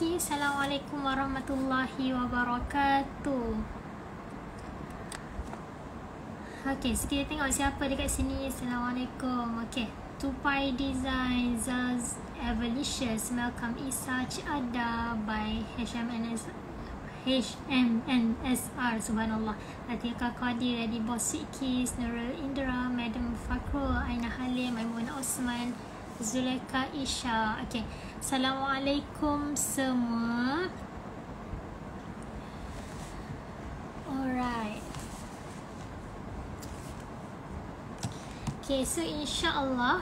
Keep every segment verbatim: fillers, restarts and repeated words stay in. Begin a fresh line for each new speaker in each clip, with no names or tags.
Okay, Assalamualaikum warahmatullahi wabarakatuh. Okay, so kita tengok siapa dekat sini. Assalamualaikum. Okay, Tupai Design, Zaz Evelicious, Malcolm Isa, Cik Ada by H M N S H M N S R, subhanallah. Latika Qadir, Adi Boss Kis, Nurul Indra, Madam Fakrul, Aina Halim, Maimunah Osman, Zulaika Isha. Okay, Assalamualaikum semua. Alright. Okay, so insyaAllah.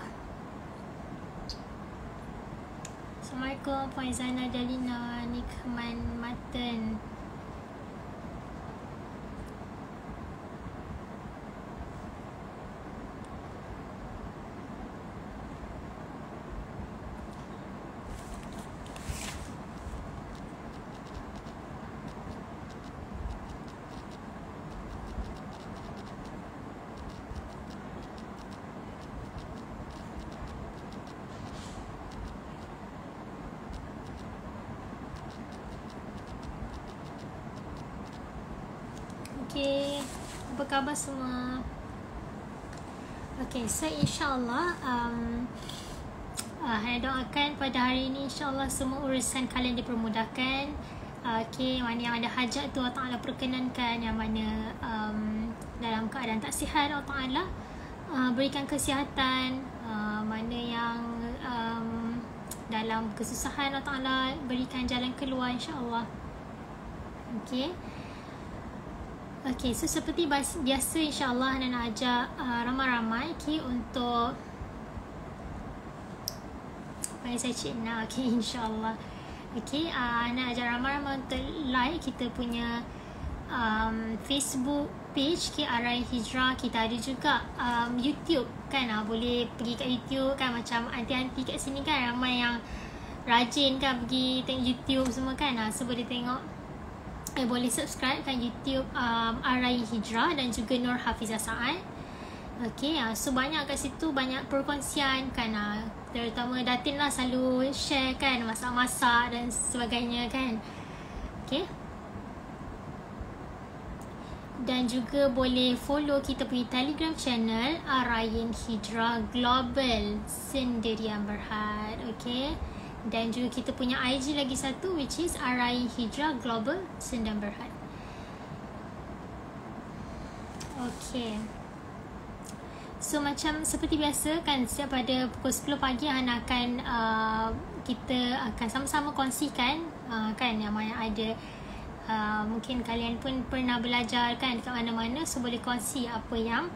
Assalamualaikum Puan Zainal Dalina, Nikman Matan. Okay, apa khabar semua? Okay, so insyaAllah um, uh, saya doakan pada hari ini insyaAllah semua urusan kalian dipermudahkan. uh, Okay, mana yang ada hajat tu Allah Ta'ala perkenankan, yang mana um, dalam keadaan tak sihat Allah Ta'ala uh, berikan kesihatan, uh, mana yang um, dalam kesusahan Allah Ta'ala berikan jalan keluar insyaAllah. Okay. Okay, so seperti biasa insyaAllah Hana nak ajak uh, ramai-ramai okay, untuk panggil saya Cik Na. Okay, insyaAllah. Okay, uh, Hana ajak ramai-ramai untuk like kita punya um, Facebook page okay, Arai Hijrah. Kita ada juga um, YouTube kan, uh, boleh pergi kat YouTube kan, macam anti-anti kat sini kan, ramai yang rajin kan pergi tengok YouTube semua kan, uh, so boleh tengok. Eh, boleh subscribe kan YouTube um, Arai Hijrah dan juga Nur Hafizah Saad. Okay, uh, so banyak kat situ, banyak perkongsian kan, uh, terutama Datin lah selalu share kan masak-masak dan sebagainya kan. Okay, dan juga boleh follow kita punya Telegram channel Arai Hijrah Global Sendirian Berhad. Okay, dan juga kita punya I G lagi satu, which is Arai Hijrah Global Sendirian Berhad. Okay, so macam seperti biasa kan, setiap pada pukul sepuluh pagi Hana akan uh, kita akan sama-sama kongsikan uh, kan, yang mana ada uh, mungkin kalian pun pernah belajar kan dekat mana-mana, so boleh kongsi apa yang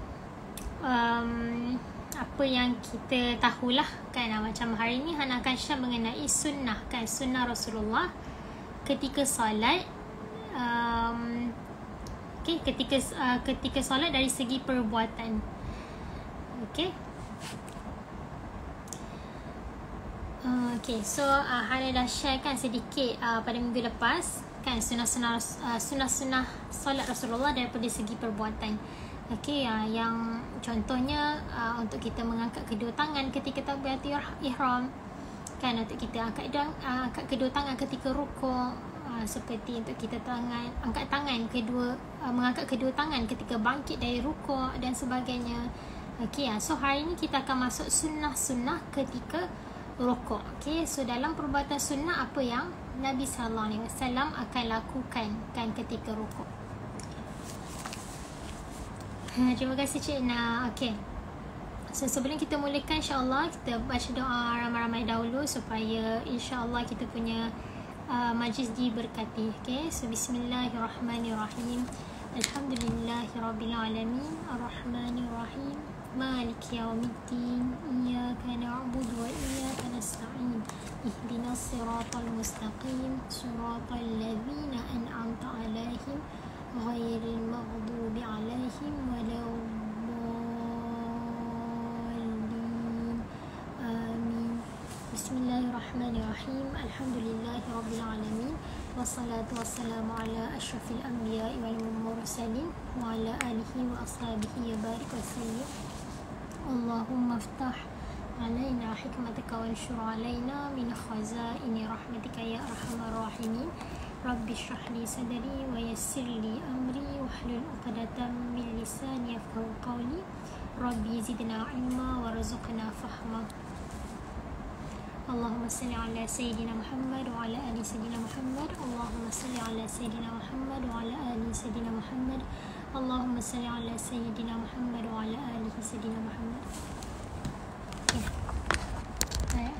um, apa yang kita tahulah kan. Macam hari ni Hana akan share mengenai sunnah kan, sunnah Rasulullah ketika solat, um, okay, ketika uh, ketika solat dari segi perbuatan. Okay, uh, okay, so uh, Hana dah share kan sedikit uh, pada minggu lepas kan, sunnah-sunnah uh, sunnah-sunnah solat Rasulullah daripada segi perbuatan. Okay, uh, yang contohnya uh, untuk kita mengangkat kedua tangan ketika takbiratul ihram kan, untuk kita angkat dan uh, angkat kedua tangan ketika rukuk, uh, seperti untuk kita tangan angkat tangan kedua, uh, mengangkat kedua tangan ketika bangkit dari rukuk dan sebagainya. Okay, uh, so hari ni kita akan masuk sunnah-sunnah ketika rukuk. Okay, so dalam perbuatan sunnah apa yang Nabi sallallahu alaihi wasallam akan lakukan kan ketika rukuk. Terima kasih Cik Na. Okay, so sebelum kita mulakan insyaAllah kita baca doa ramai-ramai dahulu supaya insyaAllah kita punya uh, majlis diberkati. Okay, so bismillahirrahmanirrahim. Alhamdulillahirrabbilalamin, Ar-Rahmanirrahim, Maliki yawmiddin, Iyaka na'budu wa iyaka nasta'in, Ihdinas siratal mustaqim, Siratal ladzina an'amta alaihim, ghairil maghdubi alaihim waladdallin. Amin. Bismillahirrahmanirrahim. Alhamdulillahirabbil alamin. Wassalatu wassalamu ala asyrafil anbiya'i wal mursalin wa ala alihi wa ashabihi ya barik wa sallim. Allahumma iftah علينا حكمتك وانشر علينا من خزائن رحمتك يا أرحم الراحمين رب اشرح لي صدري ويسر لي أمري واحلل عقدة من لساني يفقهوا قولي ربي زدنا علما وارزقنا فهما اللهم صل على سيدنا محمد وعلى آل سيدنا محمد اللهم صل على سيدنا محمد وعلى آل سيدنا محمد اللهم صل على سيدنا محمد وعلى آل سيدنا محمد. Okay. Right.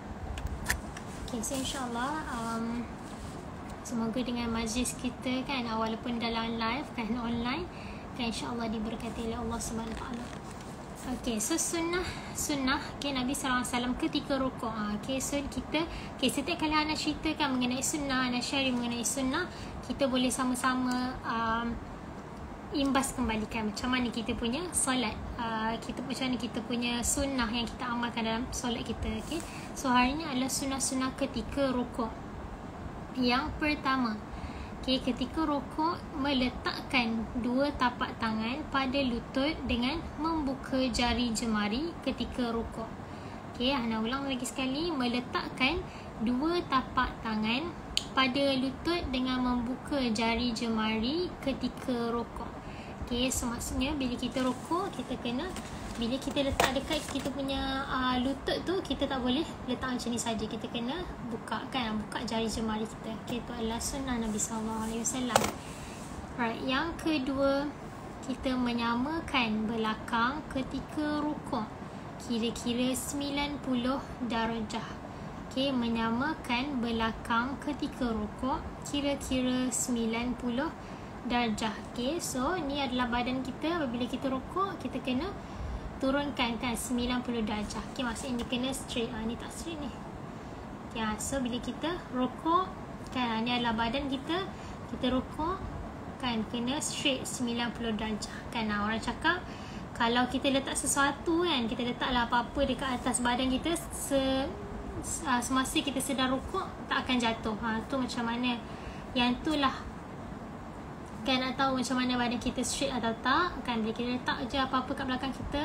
Okay, so insyaAllah um, semoga dengan majlis kita kan, walaupun dalam live kan, online kan, insyaAllah diberkati oleh Allah subhanahu wa taala. Okay, so sunnah sunnah okay, Nabi sallallahu alaihi wasallam ketika rukuk. Ha, okay, so kita okay, setiap kali Ana ceritakan mengenai sunnah, Ana share mengenai sunnah, kita boleh sama-sama um, imbas kembalikan macam mana kita punya solat, uh, kita macam mana kita punya sunnah yang kita amalkan dalam solat kita. Okay, so hari ini adalah sunnah-sunnah ketika rukuk. Yang pertama, okay, ketika rukuk meletakkan dua tapak tangan pada lutut dengan membuka jari jemari ketika rukuk. Okay, Ana ulang lagi sekali, meletakkan dua tapak tangan pada lutut dengan membuka jari jemari ketika rukuk. Okay, so maksudnya bila kita rukuk, kita kena, bila kita letak dekat kita punya uh, lutut tu, kita tak boleh letak macam ni saja. Kita kena buka kan, buka jari jemari kita. Okay, itu adalah sunnah Nabi sallallahu alaihi wasallam. Right, yang kedua, kita menyamakan belakang ketika rukuk kira-kira sembilan puluh darjah. Okay, menyamakan belakang ketika rukuk kira-kira sembilan puluh darjah. Okay, so ni adalah badan kita. Apabila kita rukuk, kita kena turunkan kan sembilan puluh darjah. Okay, maksudnya ni kena straight. Ha, ni tak straight ni. Okay, so bila kita rukuk kan, ni adalah badan kita. Kita rukuk kan, kena straight sembilan puluh darjah kan. Ha, orang cakap kalau kita letak sesuatu kan, kita letaklah apa-apa dekat atas badan kita, se, uh, semasa kita sedang rukuk tak akan jatuh. Ha, tu macam mana, yang tu lah kan, nak tahu macam mana badan kita straight atau tak kan. Bila kita letak je apa-apa kat belakang kita,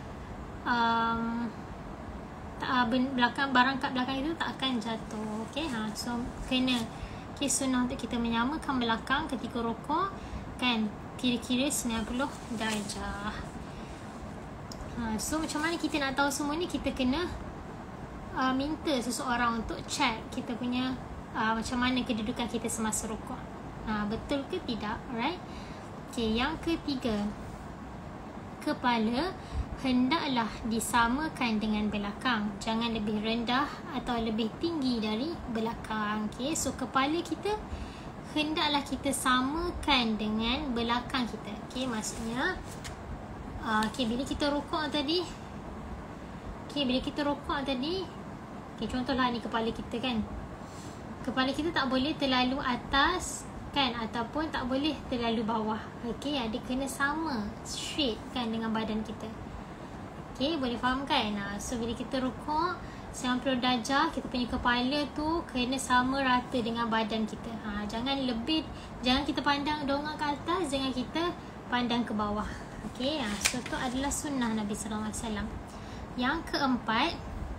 um, tak, belakang barang kat belakang itu tak akan jatuh. Okay, ha, so kena, okay, sunnah untuk kita menyamakan belakang ketika rukuk kan, kira-kira sembilan puluh darjah. Ha, so macam mana kita nak tahu semua ni? Kita kena uh, minta seseorang untuk check kita punya uh, macam mana kedudukan kita semasa rukuk. Ha, betul ke tidak? Alright. Okay, yang ketiga, kepala hendaklah disamakan dengan belakang. Jangan lebih rendah atau lebih tinggi dari belakang. Okay, so kepala kita hendaklah kita samakan dengan belakang kita. Okay, maksudnya uh, okay, bila kita rukuk tadi, okay, bila kita rukuk tadi, okay, contohlah ni kepala kita kan. Kepala kita tak boleh terlalu atas kan, ataupun tak boleh terlalu bawah. Okey, dia kena sama straight kan dengan badan kita. Okey, boleh faham kan? Nah, so bila kita rukuk sembilan puluh darjah, kita punya kepala tu kena sama rata dengan badan kita. Ha, jangan lebih, jangan kita pandang dongak ke atas, jangan kita pandang ke bawah. Okey, ha, so tu adalah sunnah Nabi sallallahu alaihi wasallam. Yang keempat,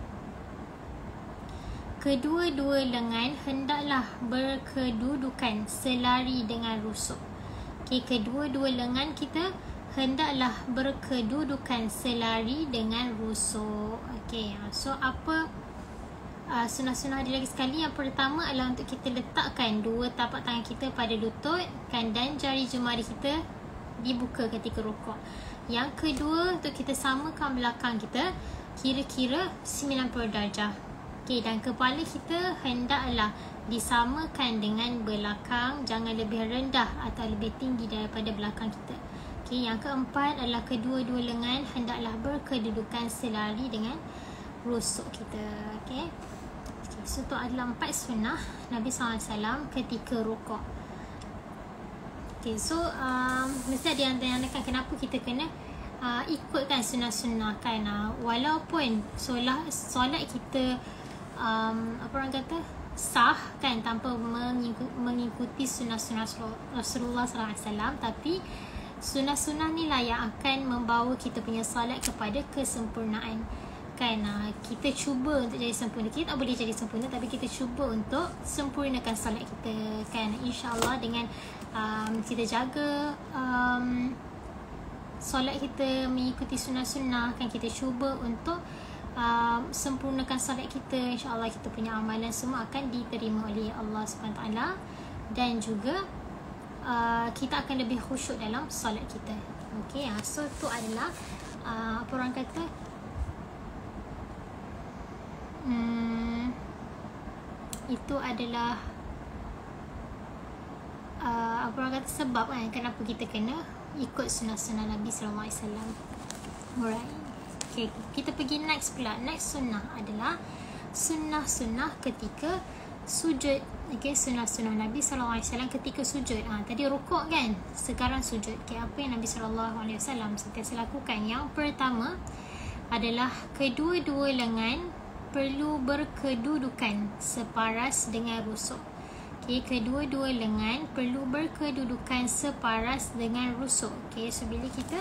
kedua-dua lengan hendaklah berkedudukan selari dengan rusuk. Okay, kedua-dua lengan kita hendaklah berkedudukan selari dengan rusuk. Okay, so apa uh, sunnah-sunnah dia lagi sekali? Yang pertama adalah untuk kita letakkan dua tapak tangan kita pada lutut kan, dan jari jemari kita dibuka ketika rukuk. Yang kedua, untuk kita samakan belakang kita kira-kira sembilan puluh darjah. Okay, dan kepala kita hendaklah disamakan dengan belakang, jangan lebih rendah atau lebih tinggi daripada belakang kita. Okay, yang keempat adalah kedua-dua lengan hendaklah berkedudukan selari dengan rusuk kita. Okay, okay, so itu adalah empat sunnah Nabi sallallahu alaihi wasallam ketika rukuk. Okay, so um, mesti ada yang tanyakan kenapa kita kena uh, ikutkan sunnah-sunnah kan. Uh, walaupun solat, solat kita um, apa orang kata sah kan, tanpa mengikuti, mengikuti sunnah-sunnah Rasulullah sallallahu alaihi wasallam, tapi sunnah-sunnah ni lah yang akan membawa kita punya solat kepada kesempurnaan. kan uh, kita cuba untuk jadi sempurna. Kita tak boleh jadi sempurna, tapi kita cuba untuk sempurnakan solat kita, kan. InsyaAllah dengan um, kita jaga um, solat kita, mengikuti sunnah-sunnah, kan, kita cuba untuk uh, sempurnakan solat kita, insyaAllah kita punya amalan semua akan diterima oleh Allah subhanahu wa taala, dan juga uh, kita akan lebih khusyuk dalam solat kita. Okay, uh, so tu adalah uh, apa orang kata Hmm, itu adalah uh, apa orang kata sebab kan kenapa kita kena ikut sunnah-sunnah Nabi sallallahu alaihi wasallam. Alright. Okay, kita pergi next pula. Next sunnah adalah sunnah-sunnah ketika sujud. Okay, sunnah-sunnah Nabi sallallahu alaihi wasallam ketika sujud. Ha, tadi rukuk kan, sekarang sujud. Okay, apa yang Nabi sallallahu alaihi wasallam sentiasa lakukan? Yang pertama adalah kedua-dua lengan perlu berkedudukan separas dengan rusuk. Okay, kedua-dua lengan perlu berkedudukan separas dengan rusuk. Okay, so bila kita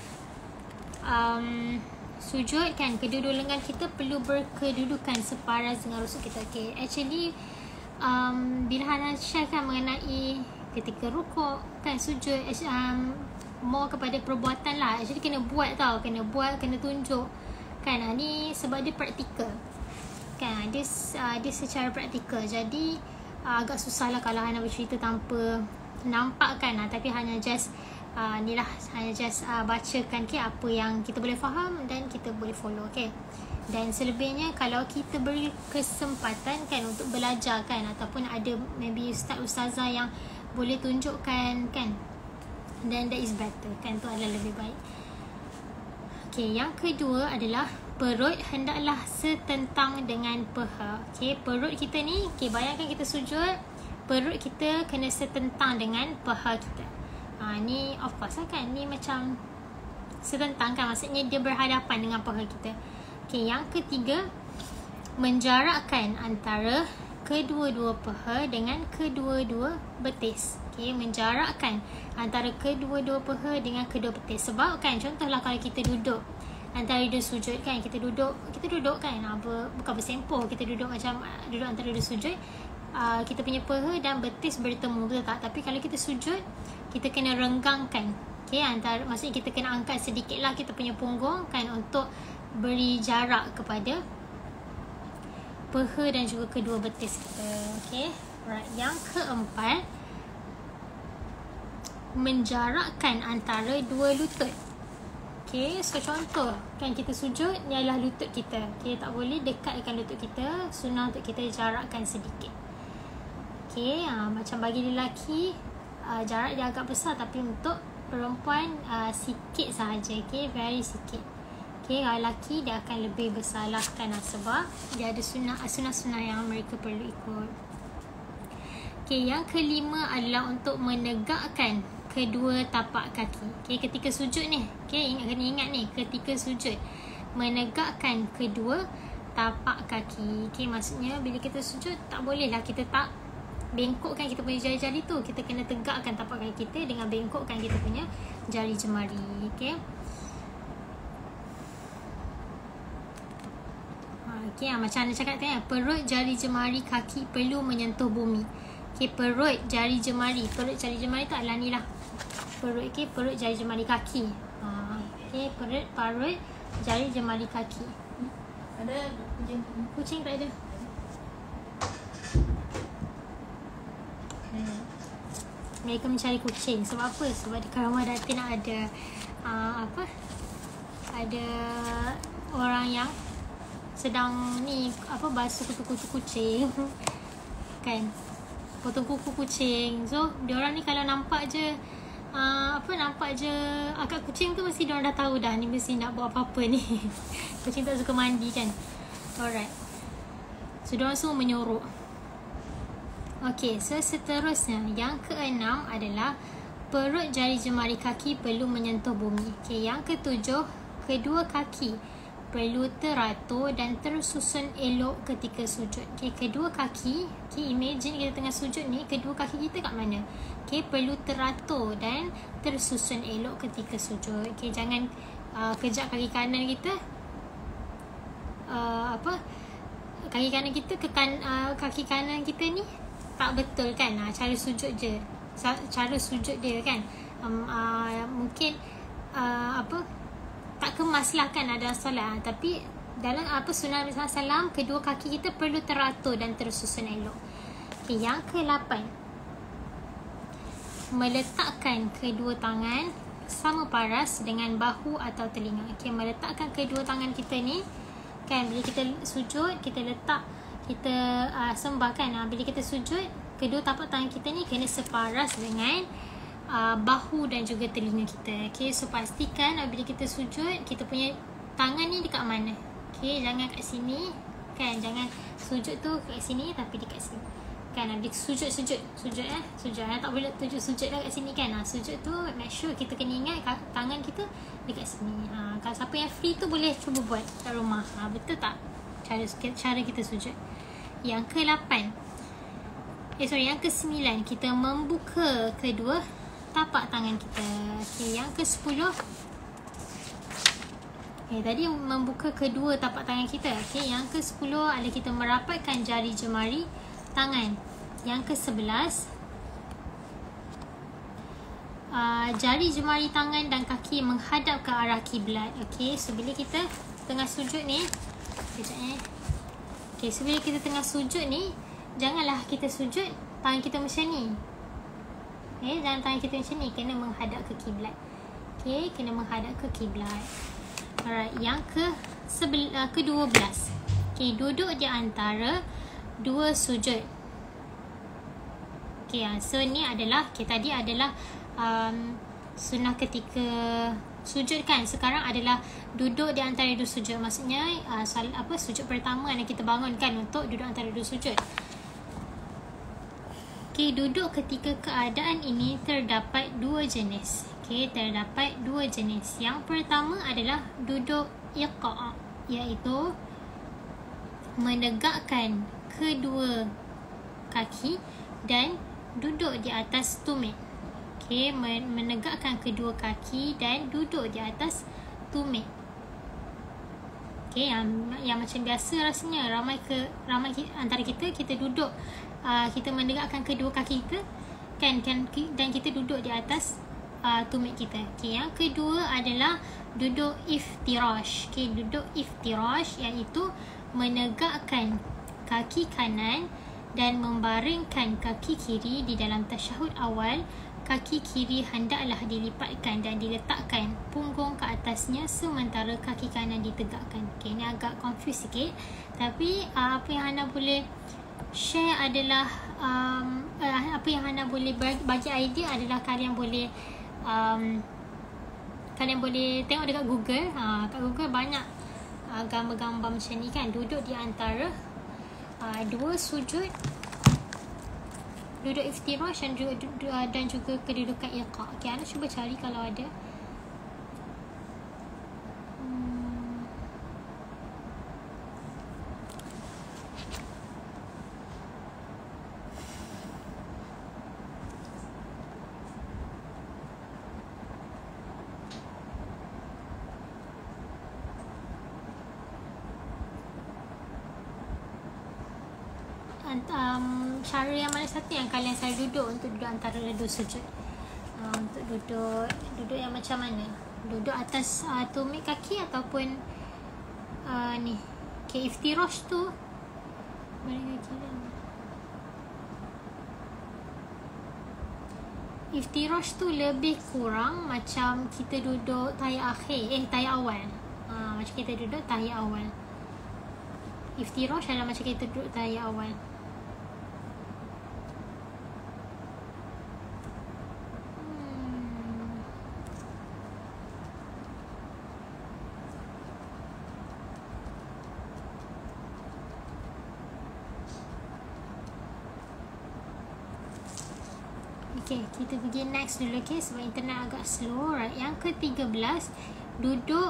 um, sujud kan, kedua-dua lengan kita perlu berkedudukan separas dengan rusuk kita. Okay, actually um, bila Hana share kan mengenai ketika rukuk kan, sujud, um, more kepada perbuatan lah. Actually kena buat tau, kena buat, kena tunjuk kan. Ni sebab dia praktikal kan, dia, uh, dia secara praktikal. Jadi uh, agak susah lah kalau Hana bercerita tanpa nampak kan, uh, tapi hanya just uh, ni lah, hanya just uh, bacakan ke apa yang kita boleh faham dan kita boleh follow. Okay, dan selebihnya kalau kita beri kesempatan kan untuk belajar kan, ataupun ada maybe ustaz-ustazah yang boleh tunjukkan kan, then that is better kan, tu adalah lebih baik. Okay, yang kedua adalah perut hendaklah setentang dengan paha. Okay, perut kita ni, okay, bayangkan kita sujud, perut kita kena setentang dengan paha kita. Ha, ni of course lah kan, ni macam setentang kan, maksudnya dia berhadapan dengan paha kita. Okay, yang ketiga, menjarakkan antara kedua-dua paha dengan kedua-dua betis. Okay, menjarakkan antara kedua-dua paha dengan kedua betis. Sebab kan, contohlah kalau kita duduk antara dua sujud kan, kita duduk kita duduk kan, apa, bukan bersempoh, kita duduk macam duduk antara dua sujud, uh, kita punya paha dan betis bertemu, betul tak? Tapi kalau kita sujud, kita kena renggangkan, okay, antara, maksudnya kita kena angkat sedikit lah kita punya punggung kan, untuk beri jarak kepada paha dan juga kedua betis kita. Okay, right. Yang keempat, menjarakkan antara dua lutut. Okay, so contoh kan kita sujud, ni adalah lutut kita. Okay, tak boleh dekatkan lutut kita, sunnah untuk kita jarakkan sedikit. Okay, uh, macam bagi lelaki uh, jarak dia agak besar, tapi untuk perempuan uh, sikit sahaja. Okay, very sikit. Okay, kalau lelaki dia akan lebih besar lah kan, sebab dia ada sunnah, sunnah-sunnah yang mereka perlu ikut. Okay, yang kelima adalah untuk menegakkan kedua tapak kaki. Okay, ketika sujud ni, okay, ingat, kena ingat ni, ketika sujud menegakkan kedua tapak kaki. Okay, maksudnya bila kita sujud, tak boleh lah kita tak bengkokkan kita punya jari-jari tu. Kita kena tegakkan tapak kaki kita dengan bengkokkan kita punya jari jemari. Okay, okay, macam Anda cakap tadi, perut jari jemari kaki perlu menyentuh bumi. Okay, perut jari jemari, perut jari jemari tu adalah ni lah, perut. Okay, perut jari jemari kaki. Ha, okay, perut parut jari jemari kaki.
Ada kucing?
Kucing tak ada. Hmm. Mereka mencari kucing. Sebab apa? Sebab di Karamah Datin ada uh, apa? Ada orang yang sedang ni apa, basuh kutu-kutu kucing kan, potong kuku kucing. So diorang ni kalau nampak je uh, apa nampak je akak kucing tu, mesti diorang dah tahu dah ni mesti nak buat apa-apa ni. Kucing tak suka mandi kan. Alright, so diorang semua menyorok. Okay, so seterusnya yang keenam adalah perut jari jemari kaki perlu menyentuh bumi. Okay, yang ketujuh, kedua kaki perlu teratur dan tersusun elok ketika sujud. Okay, kedua kaki, okay, imagine kita tengah sujud ni, kedua kaki kita kat mana? Okay, perlu teratur dan tersusun elok ketika sujud. Okay, jangan uh, kejap kaki kanan kita, uh, apa kaki kanan kita ke kan, uh, kaki kanan kita ni tak betul kan, uh, cara sujud je, cara sujud dia kan, um, uh, mungkin uh, apa tak kemas lah kan ada solat, tapi dalam apa sunnah Nabi sallallahu alaihi wasallam kedua kaki kita perlu teratur dan tersusun elok. Okay, yang ke lapan, meletakkan kedua tangan sama paras dengan bahu atau telinga. Okay, meletakkan kedua tangan kita ni kan, bila kita sujud kita letak, kita uh, sembah kan, uh, bila kita sujud kedua tapak tangan kita ni kena separas dengan uh, bahu dan juga telinga kita. Okay, so pastikan uh, bila kita sujud kita punya tangan ni dekat mana. Okay, jangan kat sini kan, jangan sujud tu kat sini tapi dekat sini kan, bila sujud-sujud sujud eh sujud eh tak boleh tunjuk sujud lah kat sini kan. Ha, sujud tu make sure kita kena ingat tangan kita dekat sini. Ha, kalau siapa yang free tu boleh cuba buat kat rumah. Ha, betul tak cara cara kita sujud? Yang ke lapan, eh sorry yang ke sembilan, kita membuka kedua tapak tangan kita. Okay, yang ke sepuluh, okay, tadi membuka kedua tapak tangan kita. Okay, yang ke sepuluh adalah kita merapatkan jari jemari tangan. Yang ke sebelas, uh, jari jemari tangan dan kaki menghadap ke arah kiblat. Okay, so bila kita tengah sujud ni, sekejap eh. Okay, so bila kita tengah sujud ni, janganlah kita sujud tangan kita macam ni. Okay, jangan tangan kita macam ni, kena menghadap ke kiblat. Okay, kena menghadap ke kiblat. Alright, yang ke sebel, uh, ke dua belas. Okay, duduk di antara dua sujud. Okay, so ni adalah, okay, tadi adalah um, sunnah ketika sujud kan. Sekarang adalah duduk di antara dua sujud. Maksudnya uh, sal, apa sujud pertama yang kita bangun kan untuk duduk antara dua sujud. Okay, duduk ketika keadaan ini terdapat dua jenis. Okay, terdapat dua jenis. Yang pertama adalah duduk iqa', iaitu menegakkan kedua kaki dan duduk di atas tumit. Okay, menegakkan kedua kaki dan duduk di atas tumit. Okay, yang yang macam biasa rasanya ramai ke ramai antara kita kita duduk, uh, kita menegakkan kedua kaki kita kan, kan dan kita duduk di atas uh, tumit kita. Okay, yang kedua adalah duduk iftirash. Okay, duduk iftirash iaitu menegakkan kaki kanan dan membaringkan kaki kiri di dalam tasyahud awal. Kaki kiri hendaklah dilipatkan dan diletakkan punggung ke atasnya sementara kaki kanan ditegakkan. Okay, ni agak confuse sikit, tapi uh, apa yang Hana boleh share adalah um, uh, apa yang Hana boleh bagi idea adalah kalian boleh um, kalian boleh tengok dekat Google. Ha, kat Google banyak uh, gambar-gambar macam ni kan, duduk di antara uh, dua sujud, duduk iftirash dan juga, dan juga kedudukan iqa'. Okay, Ana cuba cari kalau ada. Hmm. Um, cara yang mana satu yang kalian selalu duduk untuk duduk antara dua sujud? Uh, untuk duduk duduk yang macam mana? Duduk atas uh, tumit kaki ataupun uh, ni. Okay, iftirash tu baring kaki dan iftirash tu lebih kurang macam kita duduk tahiyat akhir, eh tahiyat awal. Uh, macam kita duduk tahiyat awal. Iftirash adalah macam kita duduk tahiyat awal. Okay, kita pergi next dulu, okay, sebab internet agak slow. Right, yang ke tiga belas, duduk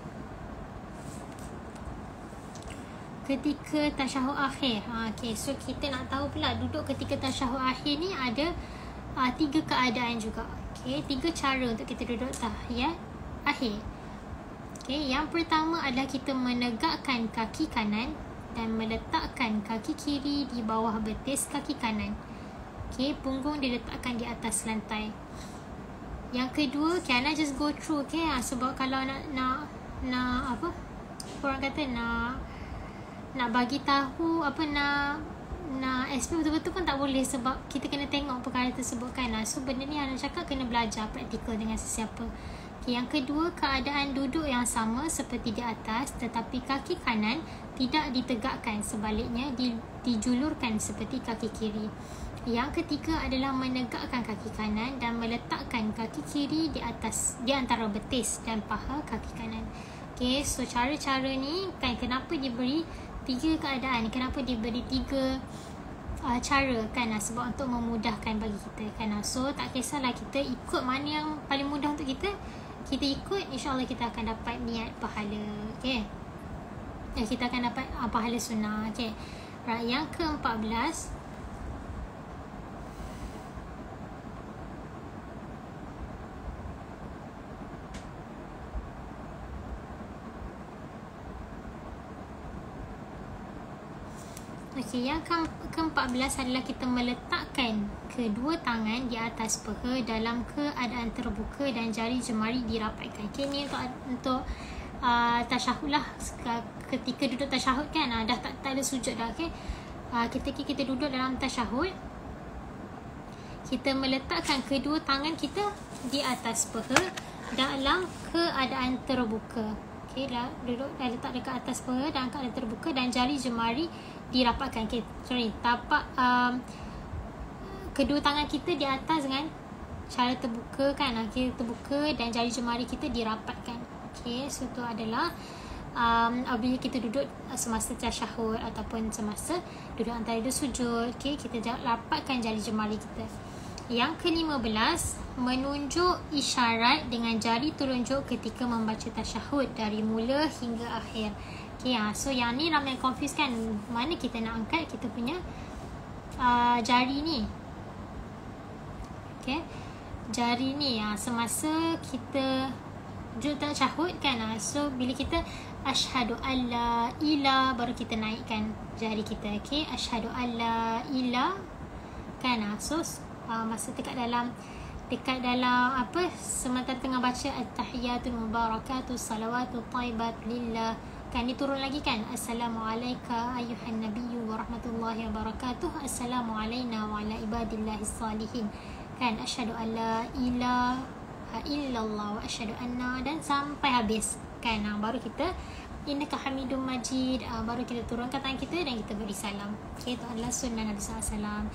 ketika tasyahud akhir. Ha, okay, so kita nak tahu pula duduk ketika tasyahud akhir ni ada uh, tiga keadaan juga. Okay, tiga cara untuk kita duduk tahiyat akhir. Okey, yang pertama adalah kita menegakkan kaki kanan dan meletakkan kaki kiri di bawah betis kaki kanan. Okey, punggung diletakkan di atas lantai. Yang kedua, can I just go through, okay? Sebab kalau nak nak nak apa? Orang kata nak nak bagi tahu apa nak nak explain betul-betul pun tak boleh sebab kita kena tengok perkara tersebut kan. So benda ni Ana cakap kena belajar praktikal dengan sesiapa. Okay, yang kedua, keadaan duduk yang sama seperti di atas tetapi kaki kanan tidak ditegakkan, sebaliknya di, dijulurkan seperti kaki kiri. Yang ketiga adalah menegakkan kaki kanan dan meletakkan kaki kiri di atas di antara betis dan paha kaki kanan. Okay, so cara-cara ni kan kenapa diberi tiga keadaan, kenapa diberi tiga uh, cara kan, sebab untuk memudahkan bagi kita kan. So tak kisahlah kita ikut mana yang paling mudah untuk kita, kita ikut, insyaAllah kita akan dapat niat pahala. Okay, ya, kita akan dapat uh, pahala sunnah. Okay, right, yang keempat belas, Okey, yang ke keempat belas adalah kita meletakkan kedua tangan di atas peha dalam keadaan terbuka dan jari jemari dirapatkan. Okey, ni untuk untuk uh, tasyahud lah. Ketika duduk tasyahud kan, uh, dah tak, tak ada sujud dah. Okey, uh, ketika kita duduk dalam tasyahud, kita meletakkan kedua tangan kita di atas peha dalam keadaan terbuka. Okey, dah duduk dah letak dekat atas peha dalam keadaan terbuka dan jari jemari dirapatkan. Okay, sorry, tapak um, kedua tangan kita di atas dengan cara terbuka kan. Okay, terbuka dan jari jemari kita dirapatkan. Okay, so itu adalah um, apabila kita duduk semasa tasyahud ataupun semasa duduk antara dua sujud. Okay, kita rapatkan jari jemari kita. Yang kelima belas, menunjuk isyarat dengan jari telunjuk ketika membaca tasyahud dari mula hingga akhir. Okay, ha, so yang ni ramai confuse kan, mana kita nak angkat kita punya uh, jari ni. Okay, jari ni ha, semasa kita duduk tasyahud kan, ha, so bila kita asyhadu alla ila baru kita naikkan jari kita. Okay, asyhadu alla ila kan, ha, so uh, masa dekat dalam dekat dalam apa sementara tengah baca at-tahiyatul mubarakatus salawatut thayyibat lillah kan, dia turun lagi kan, assalamualaikum ayuhan nabiyyu warahmatullahi wabarakatuh, assalamu alaina wa ala ibadillahis salihin kan, asyhadu alla ilaha illallah wa asyhadu anna, dan sampai habis kan. Ha, baru kita innaka hamidum majid, ha, baru kita turunkan tangan kita dan kita beri salam. Okay, itu adalah sunnah Nabi sallallahu alaihi wasallam.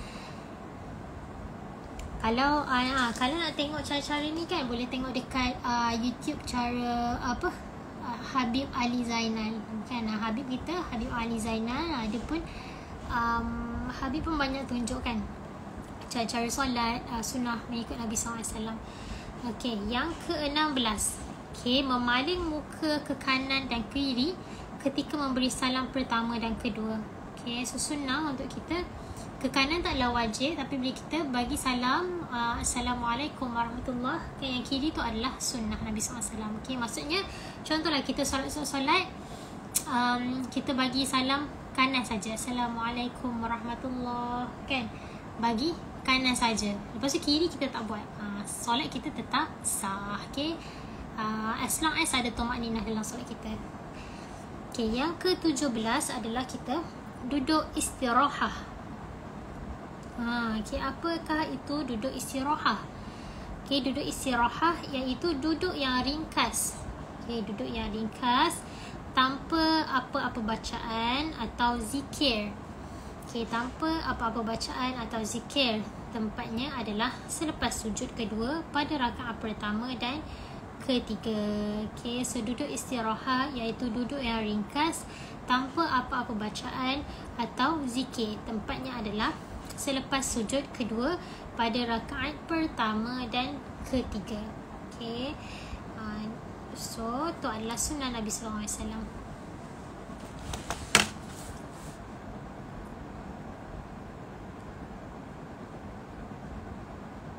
Kalau uh, kalau nak tengok cara-cara ni kan, boleh tengok dekat uh, YouTube cara apa uh, Habib Ali Zainal kan. Uh, Habib kita Habib Ali Zainal, uh, dia pun um, Habib pun banyak tunjuk kan cara-cara solat uh, sunnah mengikut Nabi sallallahu alaihi wasallam. Okey, yang keenam belas, okey, memaling muka ke kanan dan kiri ketika memberi salam pertama dan kedua. Okey, so sunnah untuk kita ke kanan taklah wajib, tapi bila kita bagi salam uh, assalamualaikum warahmatullahi, okay, yang kiri tu adalah sunnah Nabi sallallahu alaihi wasallam. Okay, maksudnya contohlah kita solat-solat um, kita bagi salam kanan saja, assalamualaikum warahmatullahi kan, bagi kanan saja, lepas tu kiri kita tak buat, uh, solat kita tetap sah. Okay, uh, as long as ada tumakninah dalam solat kita. Okay, yang ke tujuh belas adalah kita duduk istirahah. Ha, okay, apakah itu duduk istirahah? Okay, duduk istirahah iaitu duduk yang ringkas. Okay, duduk yang ringkas tanpa apa-apa bacaan atau zikir. Okay, tanpa apa-apa bacaan atau zikir. Tempatnya adalah selepas sujud kedua pada rakaat pertama dan ketiga. Okay, so duduk istirahah iaitu duduk yang ringkas tanpa apa-apa bacaan atau zikir. Tempatnya adalah selepas sujud kedua pada rakaat pertama dan ketiga. Okay, uh, so itu adalah sunnah Nabi sallallahu alaihi wasallam.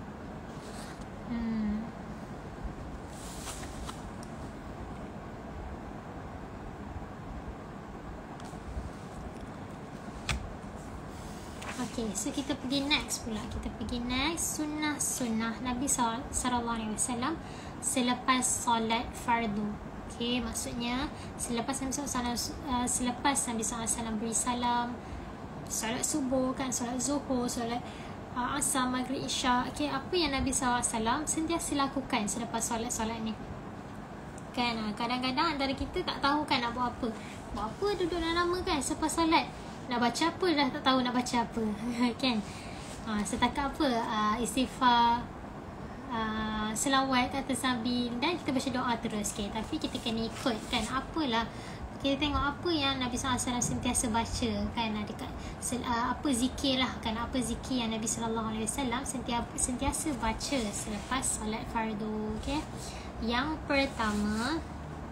Hmm. Okay, so kita pergi next pula. Kita pergi next sunnah-sunnah Nabi sallallahu alaihi wasallam selepas solat fardu. Okay, maksudnya selepas Nabi sallallahu alaihi wasallam uh, selepas Nabi sallallahu alaihi wasallam beri salam, solat subuh kan, solat zuhur, solat uh, asar, maghrib, isyak. Okay, apa yang Nabi sallallahu alaihi wasallam sentiasa lakukan selepas solat-solat ni? Kan, kadang-kadang antara kita tak tahu kan nak buat apa. Buat apa duduk dalam lama kan selepas solat. Nak baca apa dah tak tahu nak baca apa. Kan? Ha, setakat apa? Uh, istighfar, uh, selawat kat atas Nabi, dan kita baca doa terus. Okay? Tapi kita kena ikut kan. Apalah. Kita tengok apa yang Nabi sallallahu alaihi wasallam sentiasa baca kan. Dekat, uh, apa zikir lah kan. Apa zikir yang Nabi sallallahu alaihi wasallam sentiasa, sentiasa baca selepas solat fardu. Okay? Yang pertama,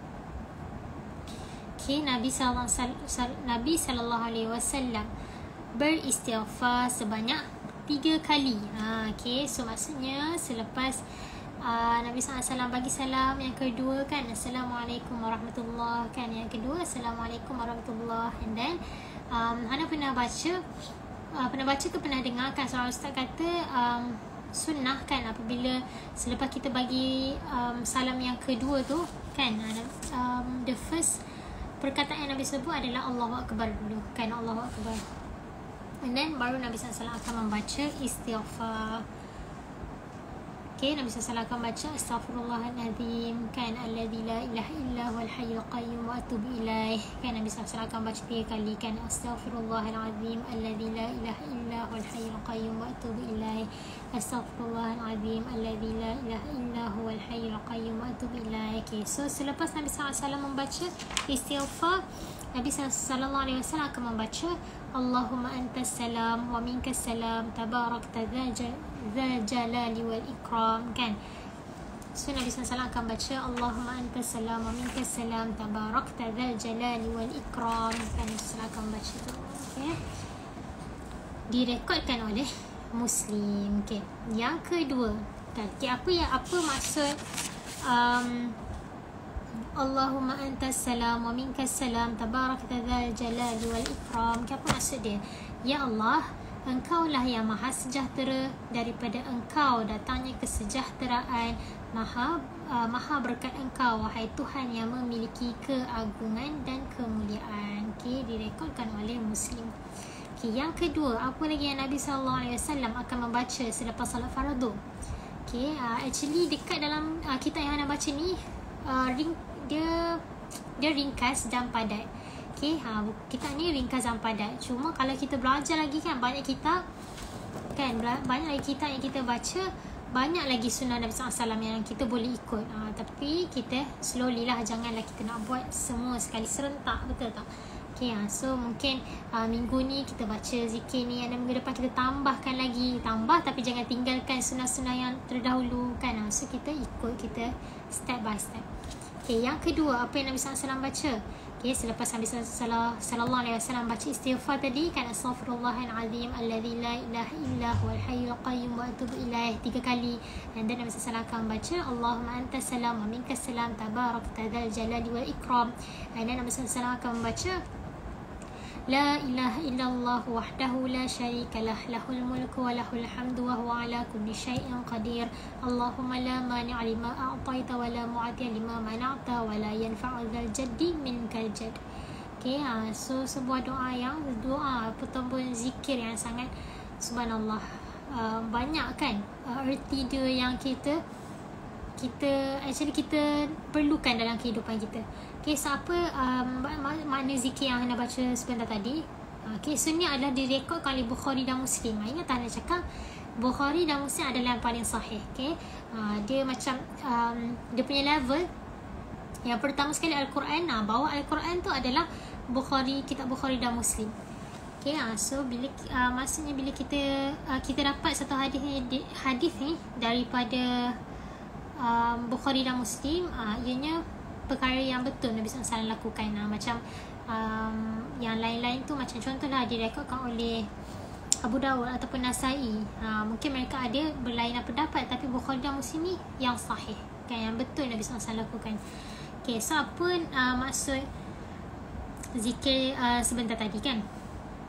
okay, Nabi sallallahu Nabi sallallahu alaihi wasallam beristighfar sebanyak tiga kali. Ha, okay, so maksudnya selepas uh, Nabi sallallahu alaihi wasallam bagi salam, yang kedua kan Assalamualaikum warahmatullahi, kan yang kedua Assalamualaikum warahmatullahi, and then um, Hana pernah baca uh, pernah baca ke pernah dengar kan seorang ustaz kata um, sunnah kan apabila selepas kita bagi um, salam yang kedua tu kan, um, the first perkataan yang Nabi sebut adalah Allahu Akbar dulu kan, Allahu Akbar, and then baru Nabi sallallahu alaihi wasallam akan membaca istighfar. Okay, Nabi sallallahu alaihi wasallam akan baca Astaghfirullahaladzim kan, Alladzi la ilaha illa huwal hayyul qayyum wa atubu ilaih kan. Nabi sallallahu alaihi wasallam akan baca tiga kali kan, Astaghfirullahaladzim Alladzi la ilaha illa huwal hayyul qayyum wa atubu ilaih, Astaghfirullahaladzim Alladzi la ilaha illa huwal hayyul qayyum wa atubu ilaih. Okay, so selepas Nabi sallallahu alaihi wasallam membaca istighfar, Nabi sallallahu alaihi wasallam akan membaca Allahumma antas salam wa minkas salam tabarakta dza jalali wal ikram kan. So Nabi sallallahu alaihi wasallam akan baca Allahumma antas salam wa minkas salam tabarakta dza jalali wal ikram kan. Nabi sallallahu alaihi wasallam akan baca tu. Okay, direkodkan oleh Muslim. Okay, yang kedua kan, okay, apa yang apa maksud um, Allahumma antas salam wa minkas salam tabarakta dzal jalali wal ikram. Apa maksud dia? Ya Allah, Engkaulah yang maha sejahtera, daripada Engkau datangnya kesejahteraan, maha uh, maha berkat Engkau wahai Tuhan yang memiliki keagungan dan kemuliaan. Okey, direkodkan oleh Muslim. Okey, yang kedua, apa lagi yang Nabi sallallahu alaihi wasallam akan membaca selepas solat fardu? Okey, uh, actually dekat dalam uh, kitab yang anda baca ni uh, ring dia dia ringkas dan padat. Okey, ha, kitab ni ringkas dan padat. Cuma kalau kita belajar lagi kan, banyak kitab kan, banyak lagi kitab yang kita baca, banyak lagi sunnah Nabi sallallahu alaihi wasallam yang kita boleh ikut. Ha, tapi kita slowly lah, janganlah kita nak buat semua sekali serentak, betul tak? Okey, ha, so mungkin uh, minggu ni kita baca zikir ni, dan minggu depan kita tambahkan lagi, tambah tapi jangan tinggalkan sunnah-sunnah yang terdahulu kan. Ha, so kita ikut, kita step by step. Okay, yang kedua, apa yang Nabi sallallahu alaihi wasallam baca? Okay, selepas Nabi sallallahu alaihi wasallam baca istighfar tadi kan, Astaghfirullahaladzim Alladzi la ilaha illa huwal hayyul qayyum wa atubu ilaih tiga kali, dan then Nabi sallallahu alaihi wasallam akan baca Allahumma antas salam wa minkas salam tabarakta dzal jalali wal ikram, dan then Nabi sallallahu alaihi wasallam akan membaca La ilaha illallah wahdahu la syarika lah, lahul mulku wa lahul hamdu wa huwa ala kulli syai'in qadir. Allahumma la mani'a lima a'taita wa la mu'atiya lima mana'ta wa la yanfa'u dzal jaddi minkal jadd. Okay, ha, so sebuah doa yang doa ataupun zikir yang sangat subhanallah, uh, banyak kan uh, erti dia yang kita kita actually kita perlukan dalam kehidupan kita. Okay, so apa um, mak- makna zikir yang anda baca sebentar tadi? Okay, so ni adalah direkodkan oleh Bukhari dan Muslim. Ingat tak anda cakap Bukhari dan Muslim adalah yang paling sahih. Okay, uh, dia macam um, dia punya level. Yang pertama sekali Al-Quran. Nah, bawah Al-Quran tu adalah Bukhari, kitab Bukhari dan Muslim. Okay, uh, so bila uh, maksudnya bila kita uh, kita dapat satu hadis ni, hadis ni daripada um, Bukhari dan Muslim, uh, ianya perkara yang betul Nabi sallallahu alaihi wasallam lakukan. Nah, macam um, yang lain-lain tu macam contohlah direkodkan oleh Abu Dawud ataupun Nasai. Ha, mungkin mereka ada berlainan pendapat, tapi Bukhari dan Muslim ni yang sahih kan, yang betul Nabi sallallahu alaihi wasallam lakukan. Okay, so apa uh, maksud zikir uh, sebentar tadi kan?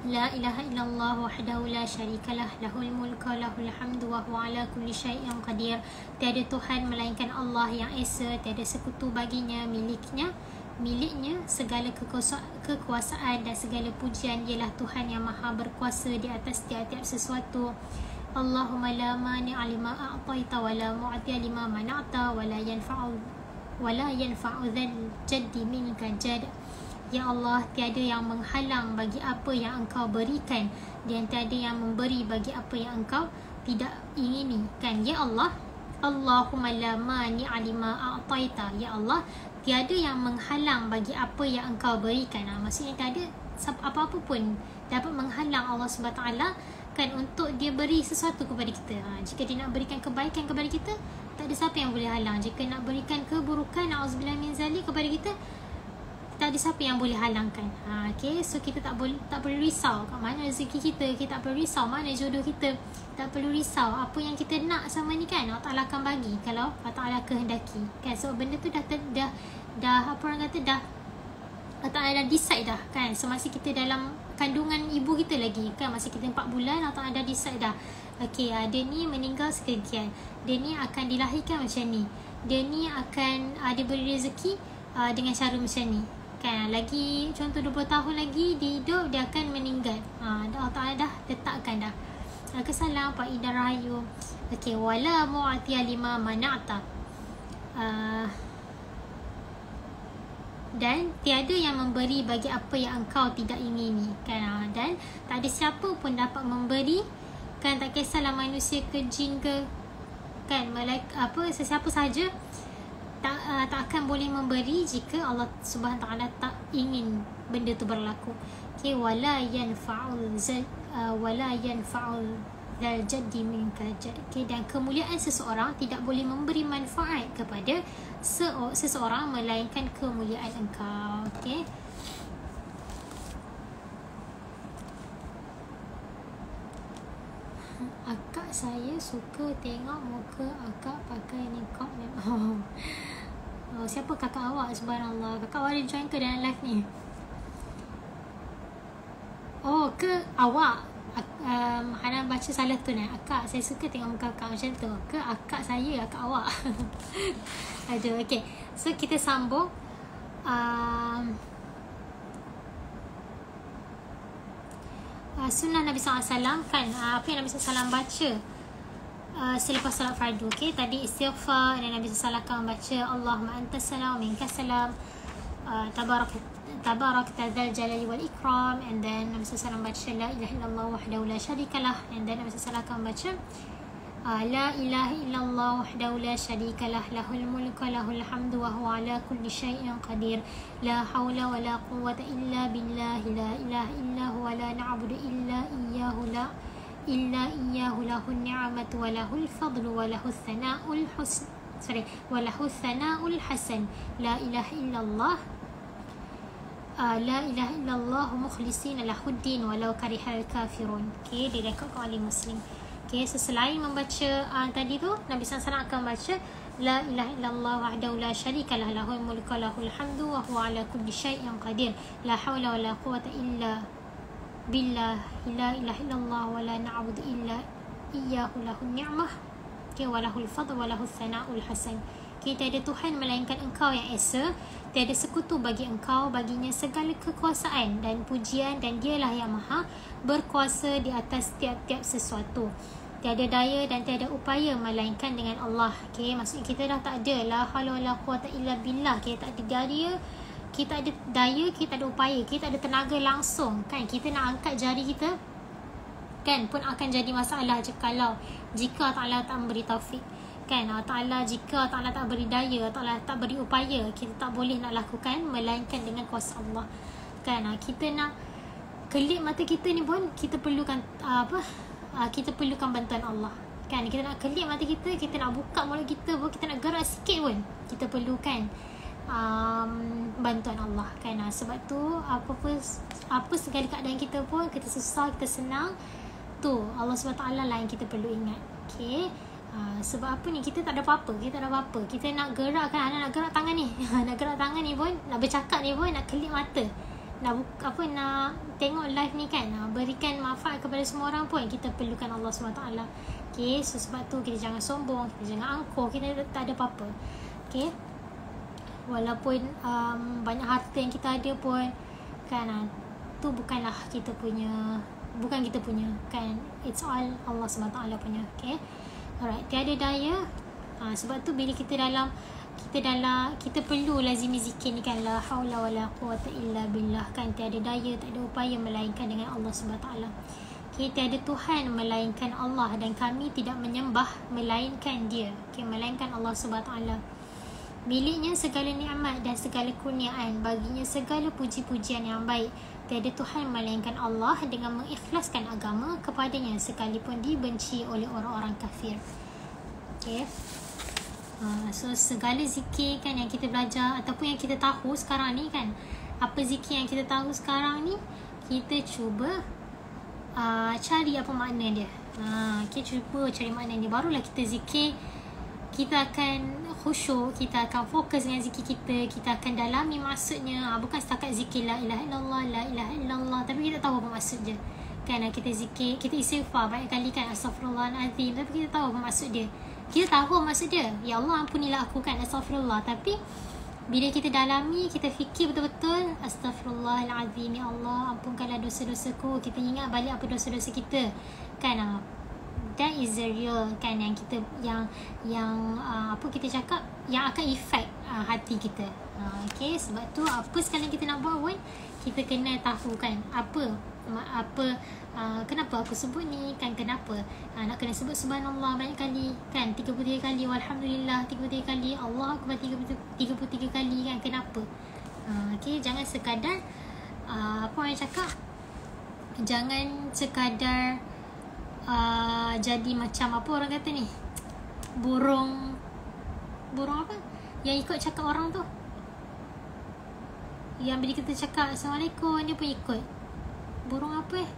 La ilaha illallah wahdahu la syarikalah lahul mulku wa lahul hamdu wa huwa ala kulli syai'in qadir. Tiada Tuhan melainkan Allah yang esa, tiada sekutu baginya, miliknya miliknya segala kekuasa- kekuasaan dan segala pujian. Ialah Tuhan yang maha berkuasa di atas tiap-tiap sesuatu. Allahumma la mani'a lima a'taita wa la mu'tiya lima mana'ta wa la yanfa'u wa la yanfa'u dzal jaddi minka jad. Ya Allah, tiada yang menghalang bagi apa yang Engkau berikan dan tiada yang memberi bagi apa yang Engkau tidak ingini, kan? Ya Allah, Allahumma la mani'a lima a'taita. Ya Allah, tiada yang menghalang bagi apa yang Engkau berikan. Ha, maksudnya tak ada apa-apa pun dapat menghalang Allah subhanahu wa taala kan untuk dia beri sesuatu kepada kita. Ha, jika dia nak berikan kebaikan kepada kita, tak ada siapa yang boleh halang. Jika nak berikan keburukan, na'udzubillah min zalik, kepada kita, tak ada siapa yang boleh halangkan. Ha, okay, so kita tak boleh tak perlu risau kat mana rezeki kita, kita tak perlu risau mana jodoh kita, tak perlu risau apa yang kita nak sama ni, kan? Allah Ta'ala akan bagi kalau Allah Ta'ala kehendaki, kan? So benda tu dah dah dah apa orang kata dah Allah Ta'ala dah decide dah, kan? Semasa kita dalam kandungan ibu kita lagi, kan, masa kita empat bulan Allah Ta'ala dah decide dah. Okey, uh, dia ni meninggal sekian, dia ni akan dilahirkan macam ni, dia ni akan uh, diberi rezeki uh, dengan cara macam ni, kan? Lagi contoh dua puluh tahun lagi dia hidup, dia akan meninggal. Ha, Allah Ta'ala dah letakkan dah. Kesalam Pak Ida Rahayu. Okey, wala mu'tiya lima mana'ta. Uh, dan tiada yang memberi bagi apa yang engkau tidak ingini, kan? Dan tak ada siapa pun dapat memberi, kan? Tak kisahlah manusia ke jin ke, kan, malaik apa, sesiapa saja tak uh, tak akan boleh memberi jika Allah Subhanahu taala tak ingin benda tu berlaku. Okey, wala yanfa'ul zal uh, wala yanfa'ul zal jaddi minka jad. Okey, dan kemuliaan seseorang tidak boleh memberi manfaat kepada se- seseorang melainkan kemuliaan engkau. Okey. Akak saya suka tengok muka akak pakai niqab. Oh. Oh, siapa kakak awak? Subhanallah. Kakak awak ada join ke dalam live ni? Oh, ke awak? Um, Hana baca salah tu nak. Akak, saya suka tengok muka akak macam tu. Ke akak saya, akak awak? Aduh, okay. So, kita sambung. Um, uh, sunnah Nabi sallallahu alaihi wasallam, kan? Uh, apa yang Nabi sallallahu alaihi wasallam baca Uh, selepas salat fardu. Okay, tadi istighfar, dan Nabi sallallahu alaihi wasallam baca Allahumma antas salam minkas salam, uh, tabarak tabarak tadzal jalali wal ikram, and then Nabi sallallahu alaihi wasallam baca la ilaha illallah wahdahu la syarikalah, and then Nabi sallallahu alaihi wasallam baca uh, la ilaha illallah wahdahu la syarikalah lahul mulku wa lahul hamdu wa huwa ala kulli syai'in qadir la haula wa la quwwata illa billahi la ilaha illa huwa la na'budu illa iyyahu la illa iyyahu lahun ni'matu wa lahul fadlu wa lahus sana'ul husn sorry wa lahus sana'ul hasan la ilaha illallah uh, la ilaha illallah mukhlishina lahuddin walau karihal kafirun. Okay, dia rekod kat ahli Muslim. Okay, so selain membaca uh, tadi tu, Nabi sallallahu alaihi wasallam akan baca la ilaha illallah wahdahu la syarikalah lahul mulku wa lahul hamdu wa huwa ala kulli syai'in qadir la haula wa la quwwata illa billah la ilaha illallah wa la na'budu illa iyyahu lahun ni'mah, okay, wa lahul fadl wa lahus sana'ul hasan. Okay, tiada Tuhan melainkan engkau yang esa, tiada sekutu bagi engkau, baginya segala kekuasaan dan pujian, dan dialah yang maha berkuasa di atas tiap-tiap sesuatu. Tiada daya dan tiada upaya melainkan dengan Allah. Okay, maksudnya kita dah tak ada la haula wala quwwata illa billah. Okay, tak ada daya, kita ada daya, kita ada upaya, kita ada tenaga langsung, kan? Kita nak angkat jari kita, kan, pun akan jadi masalah jikalau jika Allah Ta'ala tak memberi taufik, kan? Allah Ta'ala, jika Allah Ta'ala tak beri daya, Allah Ta'ala tak beri upaya, kita tak boleh nak lakukan melainkan dengan kuasa Allah, kan? Kita nak kelip mata kita ni pun kita perlukan uh, apa uh, kita perlukan bantuan Allah, kan? Kita nak kelip mata kita, kita nak buka mulut kita pun, kita nak gerak sikit pun, kita perlukan um, bantuan Allah, kan? Sebab tu apa pun, apa segala keadaan kita pun, kita susah, kita senang, tu Allah subhanahu wa taala lah yang kita perlu ingat. Okay, uh, sebab apa ni, kita tak ada apa-apa, kita tak ada apa-apa, kita nak gerak, kan? Nak gerak tangan ni nak gerak tangan ni pun, nak bercakap ni pun, nak kelip mata, nak apa nak tengok live ni kan, berikan manfaat kepada semua orang pun, kita perlukan Allah subhanahu wa taala. Okay, so sebab tu kita jangan sombong, kita jangan angkuh, kita tak ada apa-apa. Okay, walaupun um, banyak harta yang kita ada pun kan, uh, tu bukanlah kita punya, bukan kita punya kan, it's all Allah subhanahu wa taala punya. Okay, alright, tiada daya. uh, sebab tu bila kita dalam kita dalam kita perlu lazimi zikir ni kan, la haula wala quwata illa billah kan, tiada daya, tak ada upaya melainkan dengan Allah subhanahu wa taala. Okay, tiada Tuhan melainkan Allah, dan kami tidak menyembah melainkan Dia. Okay, melainkan Allah subhanahu wa taala. Miliknya segala nikmat dan segala kurniaan, baginya segala puji-pujian yang baik. Tiada Tuhan melainkan Allah, dengan mengikhlaskan agama kepadanya sekalipun dibenci oleh orang-orang kafir. Okay. Uh, so segala zikir kan yang kita belajar ataupun yang kita tahu sekarang ni kan, apa zikir yang kita tahu sekarang ni, kita cuba uh, cari apa makna dia. uh, Kita cuba cari makna dia, barulah kita zikir, kita akan khusyuk, kita akan fokus dengan zikir kita, kita akan dalami maksudnya. uh, Bukan setakat zikir la ilaha illallah, la ilaha illallah, tapi kita tahu apa maksud dia kan. uh, Kita zikir, kita istighfar banyak kali kan, astaghfirullahalazim, tapi kita tahu apa maksud dia. Kita tahu maksud dia, ya Allah ampunilah aku kan, astaghfirullah. Tapi bila kita dalami, kita fikir betul-betul, astaghfirullahalazim, ya Allah ampunkanlah dosa-dosaku, kita ingat balik apa dosa-dosa kita kan. That is the real kan, yang kita yang yang uh, apa kita cakap, yang akan efek uh, hati kita. uh, Okay, sebab tu apa sekali kita nak buat pun, kita kena tahu kan apa apa uh, kenapa aku sebut ni kan, kenapa uh, nak kena sebut subhanallah banyak kali kan, tiga puluh tiga kali, walhamdulillah tiga puluh tiga kali, Allah akbar tiga puluh tiga kali kan, kenapa? uh, Okay, jangan sekadar uh, apa orang cakap, jangan sekadar uh, jadi macam apa orang kata ni, burung burung apa yang ikut cakap orang tu, yang bila kita cakap Assalamualaikum dia pun ikut. Burung apa eh?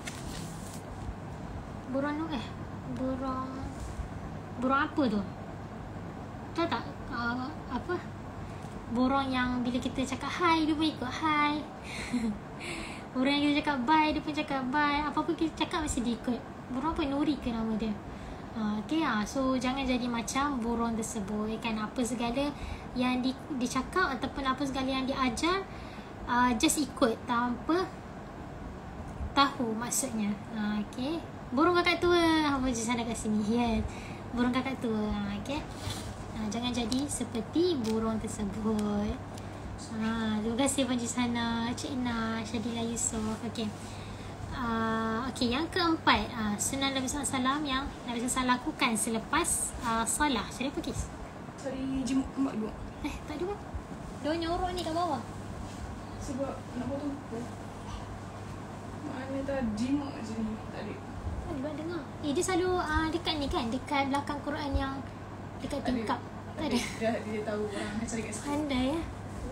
Burung tu eh? Burung Burung apa tu? Tahu tak? Uh, apa? Burung yang bila kita cakap hi, dia pun ikut hi. Burung yang kita cakap bye, dia pun cakap bye. Apa-apa kita cakap mesti dia ikut. Burung apa? Nuri ke nama dia? Uh, okay lah. So jangan jadi macam burung tersebut kan. Apa segala yang di, dicakap ataupun apa segala yang diajar, uh, just ikut tanpa tahu maksudnya. ha, Okay, burung kakak tua apa je sana kat sini. Yes, burung kakak tua. ha, Okay, ha, jangan jadi seperti burung tersebut. ha, Terima kasih Panji Sana, Cik Ina, Syadila Yusof. Okay, uh, okay, yang keempat, uh, sunnah Nabi sallallahu alaihi wasallam yang Nabi sallallahu alaihi wasallam lakukan selepas uh, salah. Cari apa Kis?
Cari jemuk mak dua.
Eh, tak ada pun. Dia nyorok ni kat bawah.
Sebab nak potong kuku. Mana tadi mak je ni, tak ada.
Kan buat dengar. Eh, dia selalu uh, dekat ni kan, dekat belakang Quran yang dekat tingkap. Tak ada.
Dia, dia tahu orang nak cari kat sini.
Pandai ya.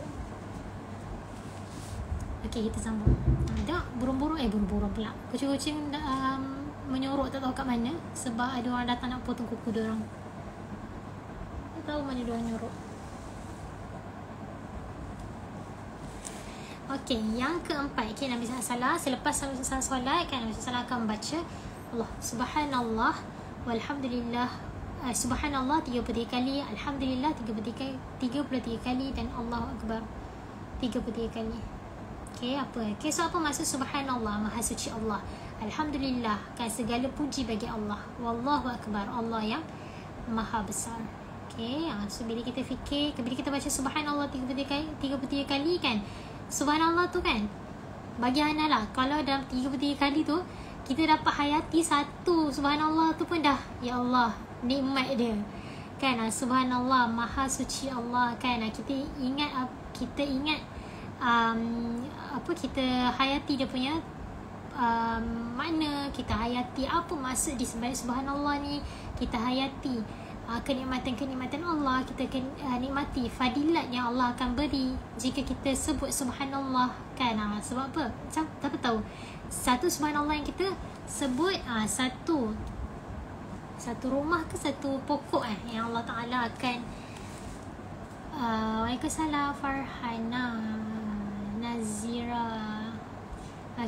Okey, kita sambung. Ada burung-burung, eh burung-burung pula. Kucing-kucing um, menyorok tak tahu kat mana, sebab ada orang datang nak potong kuku dia orang. Tak tahu mana dia orang nyorok. Okey, yang keempat, okay, Nabi sallallahu alaihi wasallam selepas Nabi sallallahu alaihi wasallam solat kan, Nabi sallallahu alaihi wasallam akan membaca Allah subhanallah walhamdulillah, uh, subhanallah tiga puluh tiga kali, alhamdulillah tiga puluh tiga kali, dan Allahu akbar tiga puluh tiga kali. Okey, apa? Okey, so apa maksud subhanallah? Maha suci Allah. Alhamdulillah kan, segala puji bagi Allah. Wallahu akbar, Allah yang maha besar. Okey, so bila kita fikir, bila kita baca subhanallah tiga puluh tiga kali kan, subhanallah tu kan, bagi Hana lah, kalau dalam tiga puluh tiga kali tu kita dapat hayati satu subhanallah tu pun dah, ya Allah, nikmat dia kan. Subhanallah, maha suci Allah kan. Kita ingat, kita ingat um, apa, kita hayati dia punya um, makna, kita hayati apa maksud di sebalik subhanallah ni, kita hayati uh, kenikmatan-kenikmatan Allah, kita ken, uh, nikmati fadilat yang Allah akan beri jika kita sebut subhanallah kan. uh, Sebab apa? Siapa tahu satu subhanallah yang kita sebut, uh, satu satu rumah ke satu pokok eh, yang Allah Ta'ala akan uh, Waalaikumsalam Farhana Nazira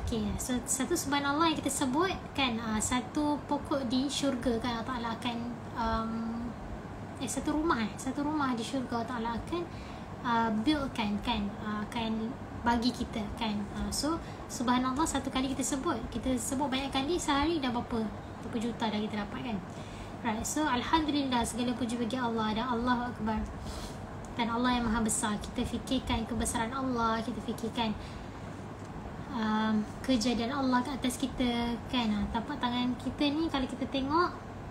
Okay, so satu subhanallah yang kita sebut kan, uh, satu pokok di syurga kan Allah Ta'ala akan um, eh satu rumah eh satu rumah di syurga Allah Ta'ala akan uh, build kan kan uh, akan bagi kita kan. uh, so subhanallah satu kali kita sebut, kita sebut banyak kali sehari dah berapa berapa juta dah kita dapat kan. Right, so alhamdulillah, segala puji bagi Allah dan Allahu Akbar, dan Allah yang maha besar. Kita fikirkan kebesaran Allah, kita fikirkan um, kejadian Allah ke atas kita kan. Ha, tapak tangan kita ni kalau kita tengok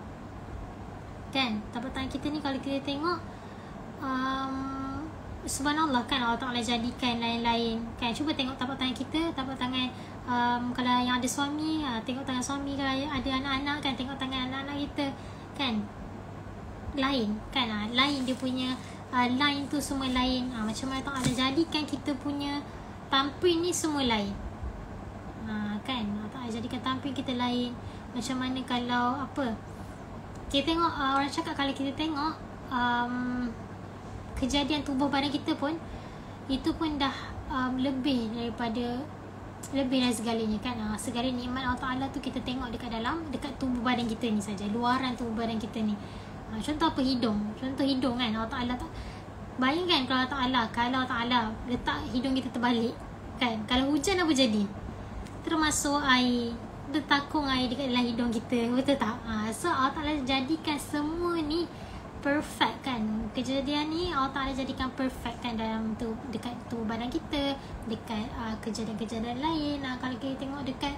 kan, tapak tangan kita ni kalau kita tengok um, subhanallah kan, Allah Ta'ala jadikan lain-lain kan. Cuba tengok tapak tangan kita, tapak tangan um, kalau yang ada suami, ha, tengok tangan suami. Kalau ada anak-anak kan, tengok tangan anak-anak kita kan, lain kan. Ha, lain dia punya uh, line tu semua lain. Ha, macam mana Allah Ta'ala jadikan kita punya tampil ni semua lain. Ha, kan Allah Ta'ala jadikan tampil kita lain. Macam mana kalau apa, kita tengok uh, orang cakap kalau kita tengok um, kejadian tubuh badan kita pun, itu pun dah um, lebih daripada lebih dari segalanya kan. Ha, segala nikmat Allah Ta'ala tu kita tengok dekat dalam, dekat tubuh badan kita ni saja, luaran tubuh badan kita ni. Ha, contoh apa, hidung. Contoh hidung kan, Allah Ta'ala tak, bayangkan kalau Allah Ta'ala kalau Allah Ta'ala letak hidung kita terbalik kan, kalau hujan apa jadi? Termasuk air, bertakung air dekat dalam hidung kita, betul tak? Ha, so Allah Ta'ala jadikan semua ni perfect kan. Kejadian ni Allah Ta'ala jadikan perfect kan dalam tu, dekat tubuh badan kita, dekat uh, kejadian-kejadian lain. uh, Kalau kita tengok dekat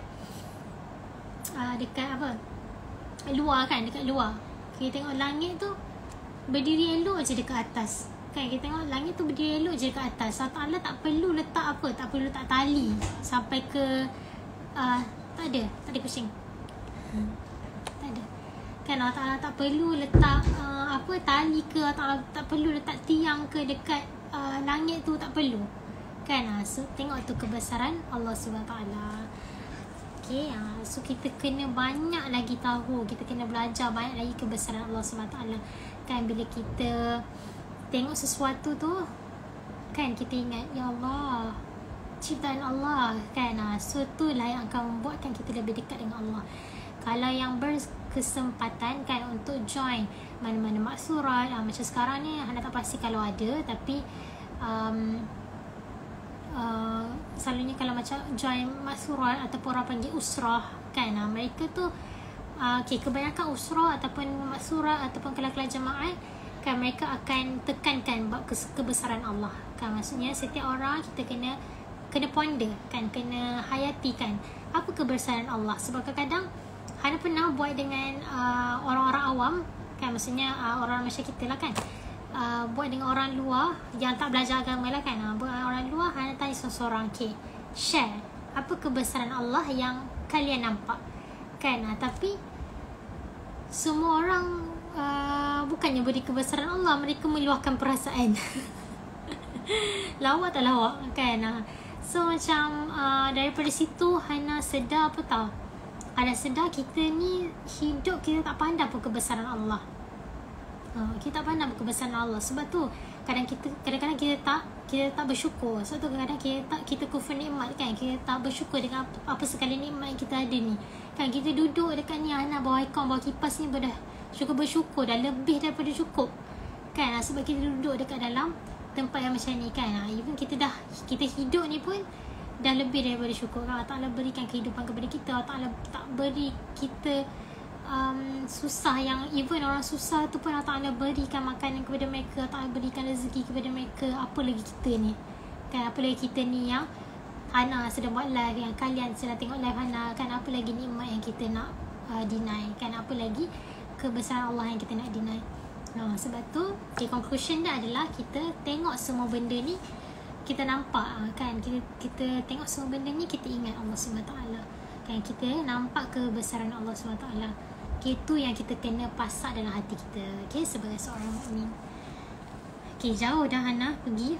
uh, dekat apa, luar kan, dekat luar kita tengok langit tu berdiri elok je dekat atas kan. Kita tengok langit tu berdiri elok je dekat atas. Allah Ta'ala tak perlu letak apa, tak perlu letak tali sampai ke uh, tak ada, tak ada kucing. hmm. Tak ada kan. Allah Ta'ala tak perlu letak uh, apa, tali ke, Allah Ta'ala tak perlu letak tiang ke dekat uh, langit tu, tak perlu kan. uh, So tengok tu kebesaran Allah subhanahu wa taala. Okay, uh, so kita kena banyak lagi tahu, kita kena belajar banyak lagi kebesaran Allah subhanahu wa taala kan. Bila kita tengok sesuatu tu kan, kita ingat ya Allah, ciptaan Allah kan. uh, So itulah yang akan membuatkan kita lebih dekat dengan Allah. Kalau yang berkesempatan kan untuk join mana-mana maksurat, uh, macam sekarang ni Hana tak pasti kalau ada, tapi um, uh, selalunya kalau macam join maksurat ataupun orang panggil usrah kan, uh, mereka tu uh, okay, kebanyakan usrah ataupun maksurat ataupun kelas-kelas jemaah kan, mereka akan tekankan bab kebesaran Allah kan. Maksudnya setiap orang kita kena kena ponder kan, kena hayati kan apa kebesaran Allah. Sebab kadang-kadang Hana pernah buat dengan uh, orang-orang awam kan, maksudnya uh, orang macam kita lah kan, uh, buat dengan orang luar yang tak belajar agama lah kan. uh, Buat dengan orang luar, Hana tanya seorang-seorang, okay, share apa kebesaran Allah yang kalian nampak kan. uh, Tapi semua orang uh, bukannya beri kebesaran Allah, mereka meluahkan perasaan. Lawak tak lawak kan. uh. So macam uh, daripada situ Hana sedar apa tau, ada sedar kita ni hidup kita tak pandang pun kebesaran Allah. Uh, kita tak pandang pun kebesaran Allah. Sebab tu kadang kita kadang-kadang kita tak kita tak bersyukur. Sebab tu kadang-kadang kita tak kita kufur nikmat kan. Kita tak bersyukur dengan apa, apa sekali nikmat yang kita ada ni. Kan kita duduk dekat ni, Hana bawa aircon, bawa kipas ni dah cukup bersyukur, dah lebih daripada cukup. Kan sebab kita duduk dekat dalam tempat yang macam ni kan. Even kita dah kita hidup ni pun dah lebih daripada syukur kan. Allah Ta'ala berikan kehidupan kepada kita. Allah Ta'ala tak beri kita um, susah, yang even orang susah tu pun Allah Ta'ala berikan makanan kepada mereka, Allah Ta'ala berikan rezeki kepada mereka. Apa lagi kita ni kan, apa lagi kita ni yang Hana sedang buat live, yang kalian sedang tengok live Hana kan. Apa lagi nikmat yang kita nak uh, deny kan, apa lagi kebesaran Allah yang kita nak deny. Nah, sebab tu okay, conclusion dia adalah kita tengok semua benda ni, kita nampak kan, kita kita tengok semua benda ni, kita ingat Allah subhanahu wa taala kan, kita nampak kebesaran Allah subhanahu wa taala. Okay, itu yang kita kena pasak dalam hati kita, okay, sebagai seorang mukmin. Okay, jauh dah Hana pergi.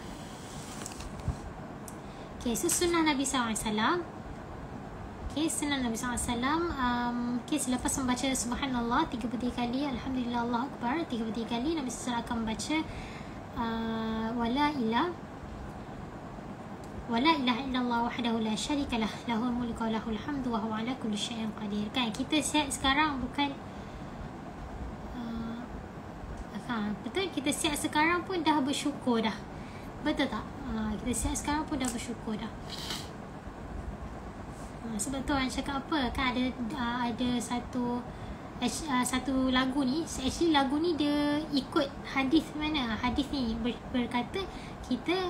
Okay, so sunnah Nabi sallallahu alaihi wasallam. Okay, sunnah Nabi sallallahu alaihi wasallam. um, Okay, selepas membaca subhanallah tiga puluh tiga kali, alhamdulillah, Allahu akbar tiga puluh tiga kali, Nabi sallallahu alaihi wasallam akan membaca uh, wala ilah wa la ilaha illallah wahdahu la syarika lah, lahul mulku wa lahul hamdu wa huwa ala kulli syai'in qadir. Kan kita sihat sekarang bukan uh, ha, betul, kita sihat sekarang pun dah bersyukur dah. Betul tak? Ha, kita sihat sekarang pun dah bersyukur dah. Ha, sebab tu orang cakap apa? Kan ada uh, ada satu uh, satu lagu ni, actually lagu ni dia ikut hadis mana? Hadis ni ber, berkata kita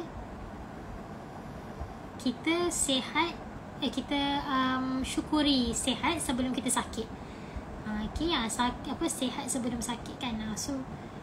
kita sihat, eh, kita um, syukuri sihat sebelum kita sakit. Ha, okay, ha, sak, apa sihat sebelum sakit kan? Ha, so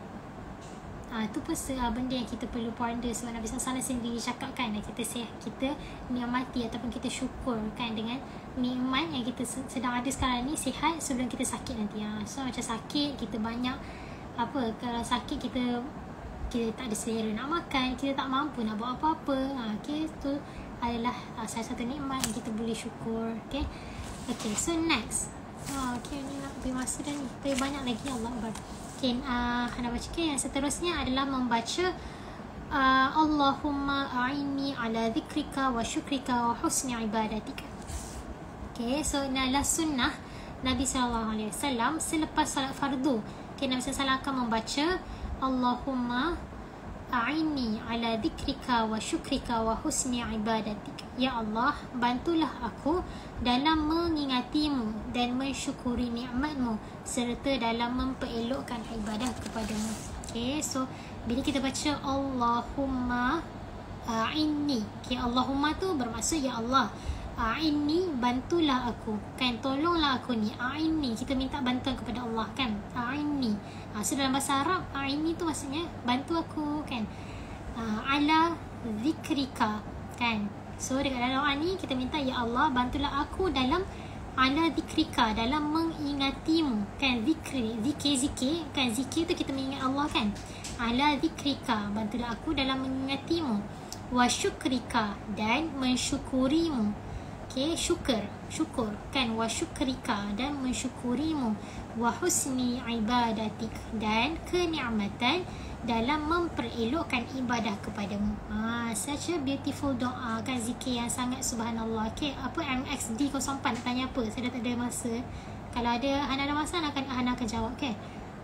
Ah, tu pun uh, benda yang kita perlu ponder. Sebab Nabi sallallahu alaihi wasallam sendiri cakap kan, kita sihat, kita nikmati ataupun kita syukur kan dengan nikmat yang kita sedang ada sekarang ni, sihat sebelum kita sakit nanti. Ha. So macam sakit, kita banyak apa, kalau sakit kita kita tak ada selera nak makan, kita tak mampu nak buat apa-apa. Ha, okay, tu adalah uh, salah satu nikmat yang kita boleh syukur. Okay, okay, so next. Oh, okay, ni nak beri masa dah ni, tapi banyak lagi. Allah Akbar. Okay, uh, Hana baca yang seterusnya adalah membaca uh, Allahumma a'inni ala dhikrika wa syukrika wa husni ibadatika. Okay, so ini adalah sunnah Nabi sallallahu alaihi wasallam selepas salat fardu. Okay, Nabi sallallahu alaihi wasallam akan membaca Allahumma a'inni ala dhikrika wa syukrika wa husni ibadatika. Ya Allah, bantulah aku dalam mengingatimu dan mensyukuri nikmatmu serta dalam memperelokkan ibadah kepadamu. Okay, so bila kita baca Allahumma a'inni, okay, Allahumma tu bermaksud ya Allah, a'inni bantulah aku kan, tolonglah aku ni. A'inni kita minta bantuan kepada Allah kan, a'inni. Ha, so dalam bahasa Arab a'inni tu maksudnya bantu aku kan. Ha, ala zikrika kan. So dekat dalam doa ni kita minta ya Allah bantulah aku dalam ala zikrika, dalam mengingatimu kan. Zikri, zikir zikir kan, zikir tu kita mengingat Allah kan. Ala zikrika, bantulah aku dalam mengingatimu. Wa syukrika, dan mensyukurimu. Okay, syukur, syukur kan. Wa syukrika, dan mensyukurimu. Wa husni ibadatik, dan kenikmatan dalam memperelokkan ibadah kepadamu. Ha, such a beautiful doa kan, zikir yang sangat subhanallah. Okay, apa M X D kosong empat nak tanya apa? Saya dah tak ada masa. Kalau ada Hana ada masa, akan Hana akan jawab. Okay,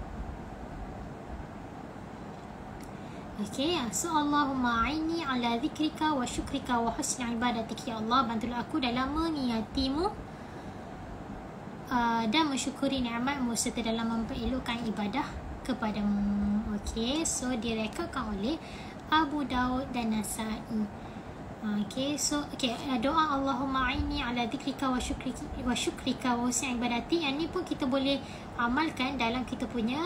okay, so Allahumma a'inni ala zikrika wa syukrika wa husni ibadatik. Ya Allah, bantulah aku dalam mengingatimu uh, dan mensyukuri nikmatmu serta dalam memperelokkan ibadah kepadamu. Okay, so direkodkan oleh Abu Daud dan Nasai. Okay, so okay, doa Allahumma a'inni ala zikrika wa syukrika wa syukrika wa husni ibadati, yang ni pun kita boleh amalkan dalam kita punya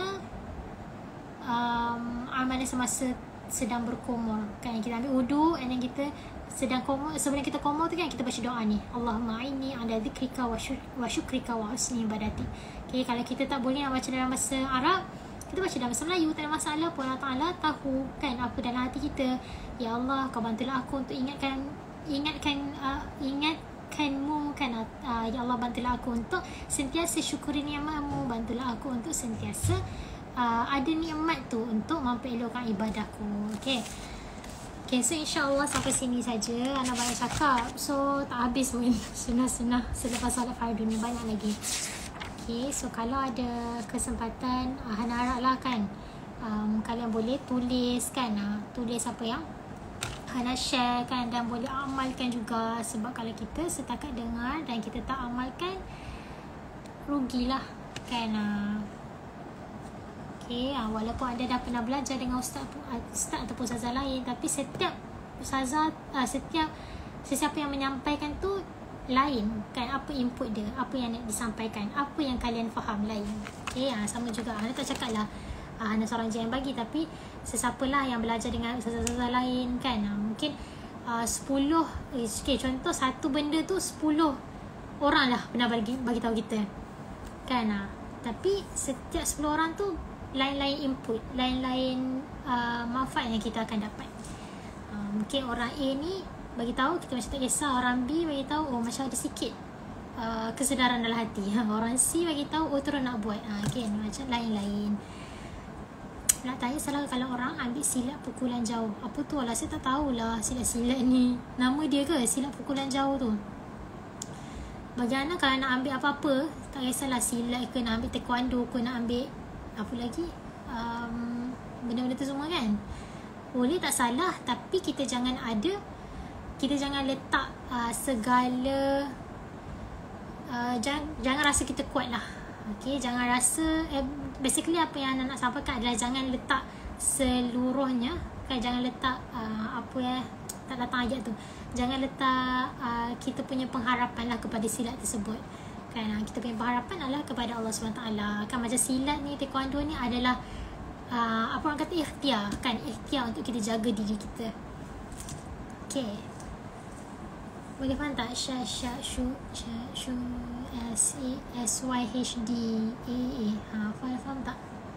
um, amalan semasa sedang berkumur kan. Kita ambil wudu and then kita sedang kumur, sebelum kita kumur tu kan kita baca doa ni, Allahumma a'inni ala zikrika wa syukrika wa husni ibadati. Okay, kalau kita tak boleh nak baca dalam bahasa Arab, kita baca dalam bahasa Melayu, tak ada masalah pun. Allah Ta'ala tahu kan apa dalam hati kita. Ya Allah, kau bantulah aku untuk ingatkan ingatkan uh, ingatkanmu kan. Uh, ya Allah, bantulah aku untuk sentiasa syukuri nikmatmu, bantulah aku untuk sentiasa uh, ada nikmat tu untuk memperelokkan ibadahku. Okay, okay, so insyaAllah sampai sini saja. Anak banyak cakap, so tak habis pun sunnah-sunnah selepas solat fardu ni, banyak lagi. Okay, so kalau ada kesempatan, uh, Hana harap lah kan, um, kalian boleh tulis kan, uh, tulis apa yang Hana share kan, dan boleh amalkan juga. Sebab kalau kita setakat dengar dan kita tak amalkan, rugilah kan. Uh. Okay, uh, walaupun anda dah pernah belajar dengan ustaz, ustaz ataupun ustazah lain, tapi setiap ustazah, uh, setiap sesiapa yang menyampaikan tu lain kan, apa input dia, apa yang nak disampaikan, apa yang kalian faham lain. Okay, ha, sama juga. Hana tak cakap lah ha, Hana seorang je yang bagi, tapi sesiapalah yang belajar dengan ustazah-ustazah lain kan. Ha, mungkin uh, sepuluh okay, contoh satu benda tu sepuluh orang lah pernah bagi, bagi tahu kita kan. Ha, tapi setiap sepuluh orang tu lain-lain input, lain-lain uh, manfaat yang kita akan dapat. Ha, mungkin orang A ni bagi tahu kita macam tak kisah, orang B bagi tahu oh macam ada sikit uh, kesedaran dalam hati. Ha, orang C bagi tahu oh terus nak buat. Ha, okay, macam lain-lain. nak tanya salah kalau orang ambil silat pukulan jauh. Apa tu lah, saya tak tahulah silat-silat ni. Nama dia ke silat pukulan jauh tu? Bagaimana kalau nak ambil apa-apa, tak kisahlah silat ke, nak ambil taekwondo ke, nak ambil apa lagi, um, benda-benda tu semua kan. Boleh, tak salah, tapi kita jangan ada, kita jangan letak uh, segala uh, jangan, jangan rasa kita kuat lah. Okay, jangan rasa eh, basically apa yang Ana nak sampaikan adalah jangan letak seluruhnya kan, jangan letak uh, apa ya, tak datang ayat tu, jangan letak uh, kita punya pengharapan lah kepada silat tersebut kan. Uh, kita punya pengharapan adalah kepada Allah subhanahu wa taala kan. Macam silat ni, taekwondo ni adalah uh, apa orang kata ikhtiar kan, ikhtiar untuk kita jaga diri kita. Okay, boleh faham tak? Syah syah shu syah shu S A S Y H D A A. Ha, faham, faham tak?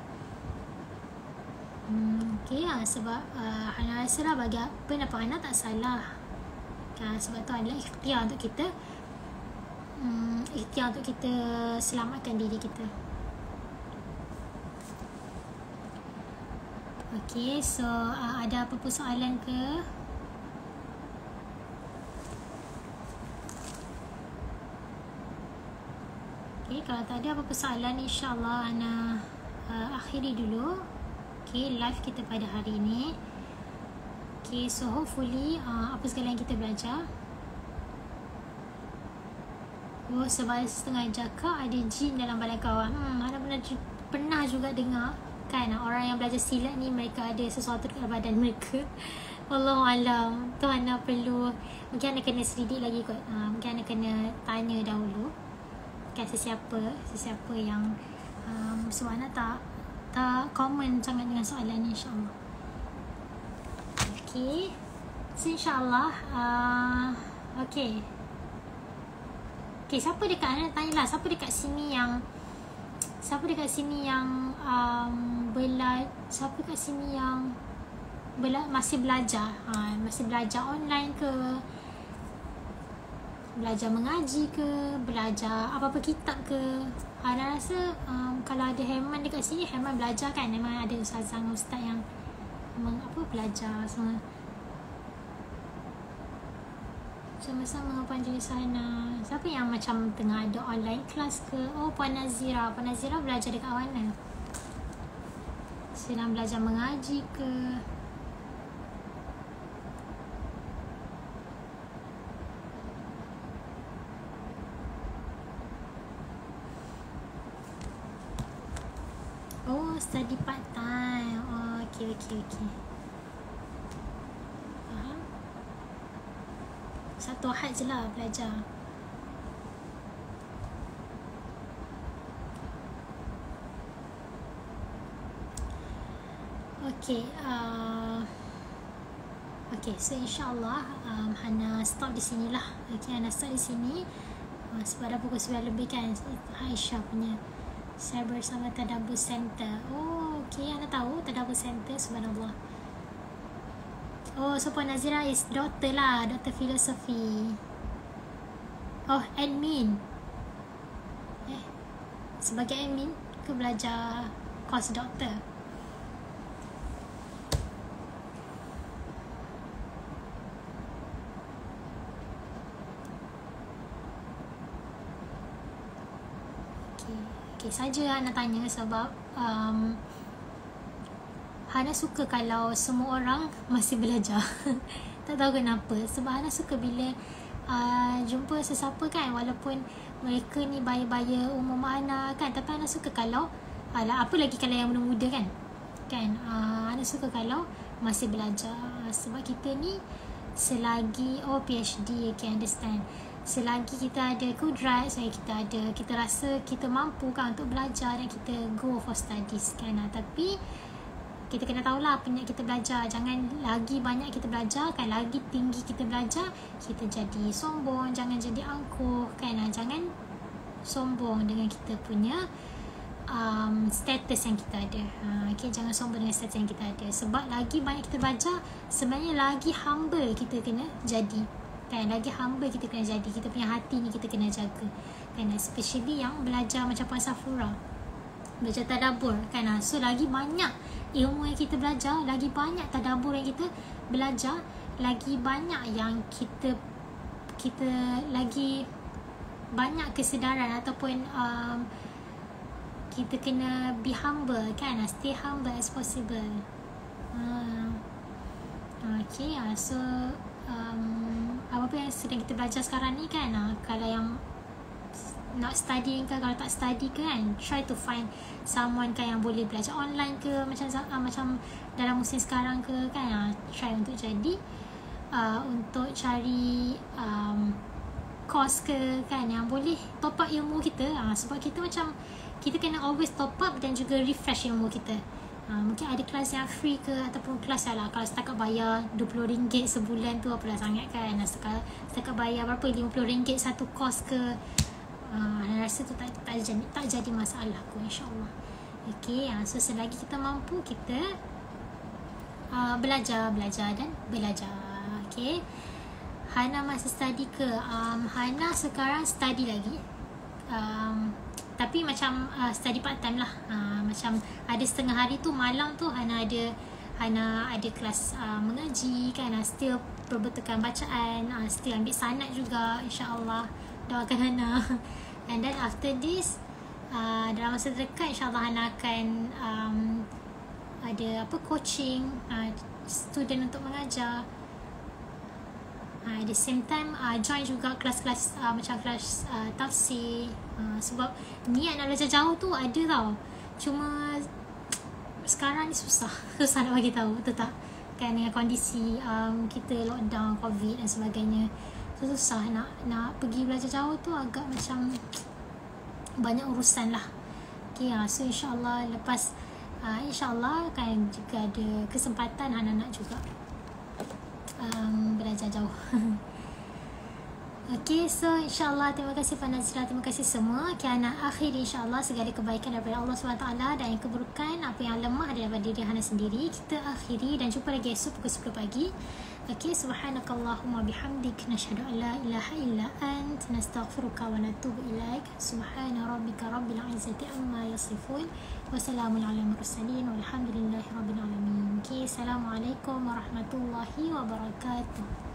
Hmm, okay lah. Sebab uh, Hana rasa lah bagi pendapat Hana tak salah kan, sebab tu adalah ikhtiar untuk kita hmm, ikhtiar untuk kita selamatkan diri kita. Okay, so uh, ada apa-apa soalan ke? Okay, kalau tak ada apa-apa soalan, insyaAllah Ana uh, akhiri dulu okay, live kita pada hari ini. Okay, so hopefully uh, apa segala yang kita belajar. Oh, sebab setengah jaka ada jin dalam badan kawan. Hmm, Ana pernah, pernah juga dengar kan, orang yang belajar silat ni mereka ada sesuatu dalam badan mereka. Wallahualam. Tu Ana perlu, mungkin Ana kena selidik lagi kot. uh, Mungkin Ana kena tanya dahulu kan sesiapa sesiapa yang um, sebab Ana tak tak common sangat dengan soalan ni, insyaAllah. Okay, so insyaAllah uh, okay okay siapa dekat, Ana tanyalah siapa dekat sini yang siapa dekat sini yang um, bela siapa dekat sini yang bela, masih belajar ha, masih belajar online ke, belajar mengaji ke, belajar apa-apa kitab ke. Ana rasa um, kalau ada Herman dekat sini, Herman belajar kan, memang ada ustazah dan ustaz yang meng, apa, belajar semua sama-sama panjang sana. Siapa yang macam tengah ada online class ke? Oh, Puan Nazira. Puan Nazira belajar dekat mana? Sedang belajar mengaji ke? Oh, study part time. Oh, okay, okay, okay. Faham? Satu Ahad je lah belajar. Okay, uh, okay, so insyaAllah um, Hana stop di sini lah. Okay, Hana stop di sini uh, sebab dah pukul sembilan lebih kan. Aisyah punya saya bersama Tadabbur Center. Oh, okay, Ana tahu Tadabbur Center, subhanallah. Oh, so Puan Nazira is doktor lah, doktor filosofi. Oh, admin. Eh, sebagai admin ke belajar course doktor? Okay, saja Hana tanya sebab um, Hana suka kalau semua orang masih belajar. Tak tahu kenapa, sebab Hana suka bila uh, jumpa sesiapa kan, walaupun mereka ni baya-baya umur Hana kan, tapi Hana suka kalau alah, apa lagi kalau yang muda-muda kan kan uh, Hana suka kalau masih belajar. Sebab kita ni selagi oh P H D, okay, understand, selagi kita ada kudrat, selagi kita ada, kita rasa kita mampu kan untuk belajar dan kita go for studies kan. Tapi kita kena tahulah apa yang kita belajar. Jangan lagi banyak kita belajar kan, lagi tinggi kita belajar, kita jadi sombong. Jangan jadi angkuh kan. Jangan sombong dengan kita punya um, status yang kita ada. ha, okay, jangan sombong dengan status yang kita ada. Sebab lagi banyak kita belajar, sebenarnya lagi humble kita kena jadi kan, lagi humble kita kena jadi. Kita punya hati ni kita kena jaga kan, especially yang belajar macam Puan Safura belajar tadabbur kan. So lagi banyak ilmu yang kita belajar, lagi banyak tadabbur yang kita belajar, lagi banyak yang kita kita lagi banyak kesedaran ataupun um, kita kena be humble kan, stay humble as possible. uh, Okay, uh, so um, apa-apa yang sedang kita belajar sekarang ni kan, uh, kalau yang nak study ke, kalau tak study ke kan, try to find someone kan yang boleh belajar online ke, macam uh, macam dalam musim sekarang ke kan, uh, try untuk jadi uh, untuk cari um, course ke kan yang boleh top up ilmu kita, uh, sebab kita macam kita kena always top up dan juga refresh ilmu kita. Uh, mungkin ada kelas yang free ke, ataupun kelas lah, kalau setakat bayar dua puluh ringgit sebulan tu apalah sangat kan, setakat, setakat bayar berapa, lima puluh ringgit satu course ke, uh, saya rasa tu tak, tak, jadi, tak jadi masalah aku, insyaAllah. Okay, uh, so selagi kita mampu, kita uh, belajar, belajar dan belajar. Okay, Hana masih study ke? Um, Hana sekarang study lagi, um, tapi macam uh, study part time lah. uh, Macam ada setengah hari tu, malam tu Hana ada Hana ada kelas uh, mengaji kan, uh, still perbetulkan bacaan, uh, still ambil sanad juga, insyaAllah. Doakan Hana. And then after this, uh, dalam masa terdekat insyaAllah Hana akan um, ada apa, coaching uh, student untuk mengajar. Uh, at the same time uh, join juga kelas-kelas uh, macam kelas uh, tafsir, uh, sebab niat nak belajar jauh tu ada tau, cuma sekarang ni susah susah nak bagi tahu, betul tak kan, dengan kondisi um, kita lockdown, covid dan sebagainya. So susah nak nak pergi belajar jauh tu, agak macam banyak urusan lah. Okay, uh, so insyaAllah lepas uh, insyaAllah kan, jika ada kesempatan Hana nak juga Um, belajar jauh. Okay, so insyaAllah terima kasih Puan Nazira, terima kasih semua. Okay, Hana akhiri insyaAllah segala kebaikan daripada Allah subhanahu wa taala, dan yang keburukan, apa yang lemah daripada diri Hana sendiri, kita akhiri dan jumpa lagi esok pukul sepuluh pagi. Okay, subhanakallahumma bihamdik, nashhadu an la ilaha illa ant, nastaghfiruka wa natubu ilaik. Subhana rabbika rabbil izzati amma yasifun, wa salamun ala mursalin, walhamdulillahi rabbil alamin. Okay, assalamualaikum warahmatullahi wabarakatuh.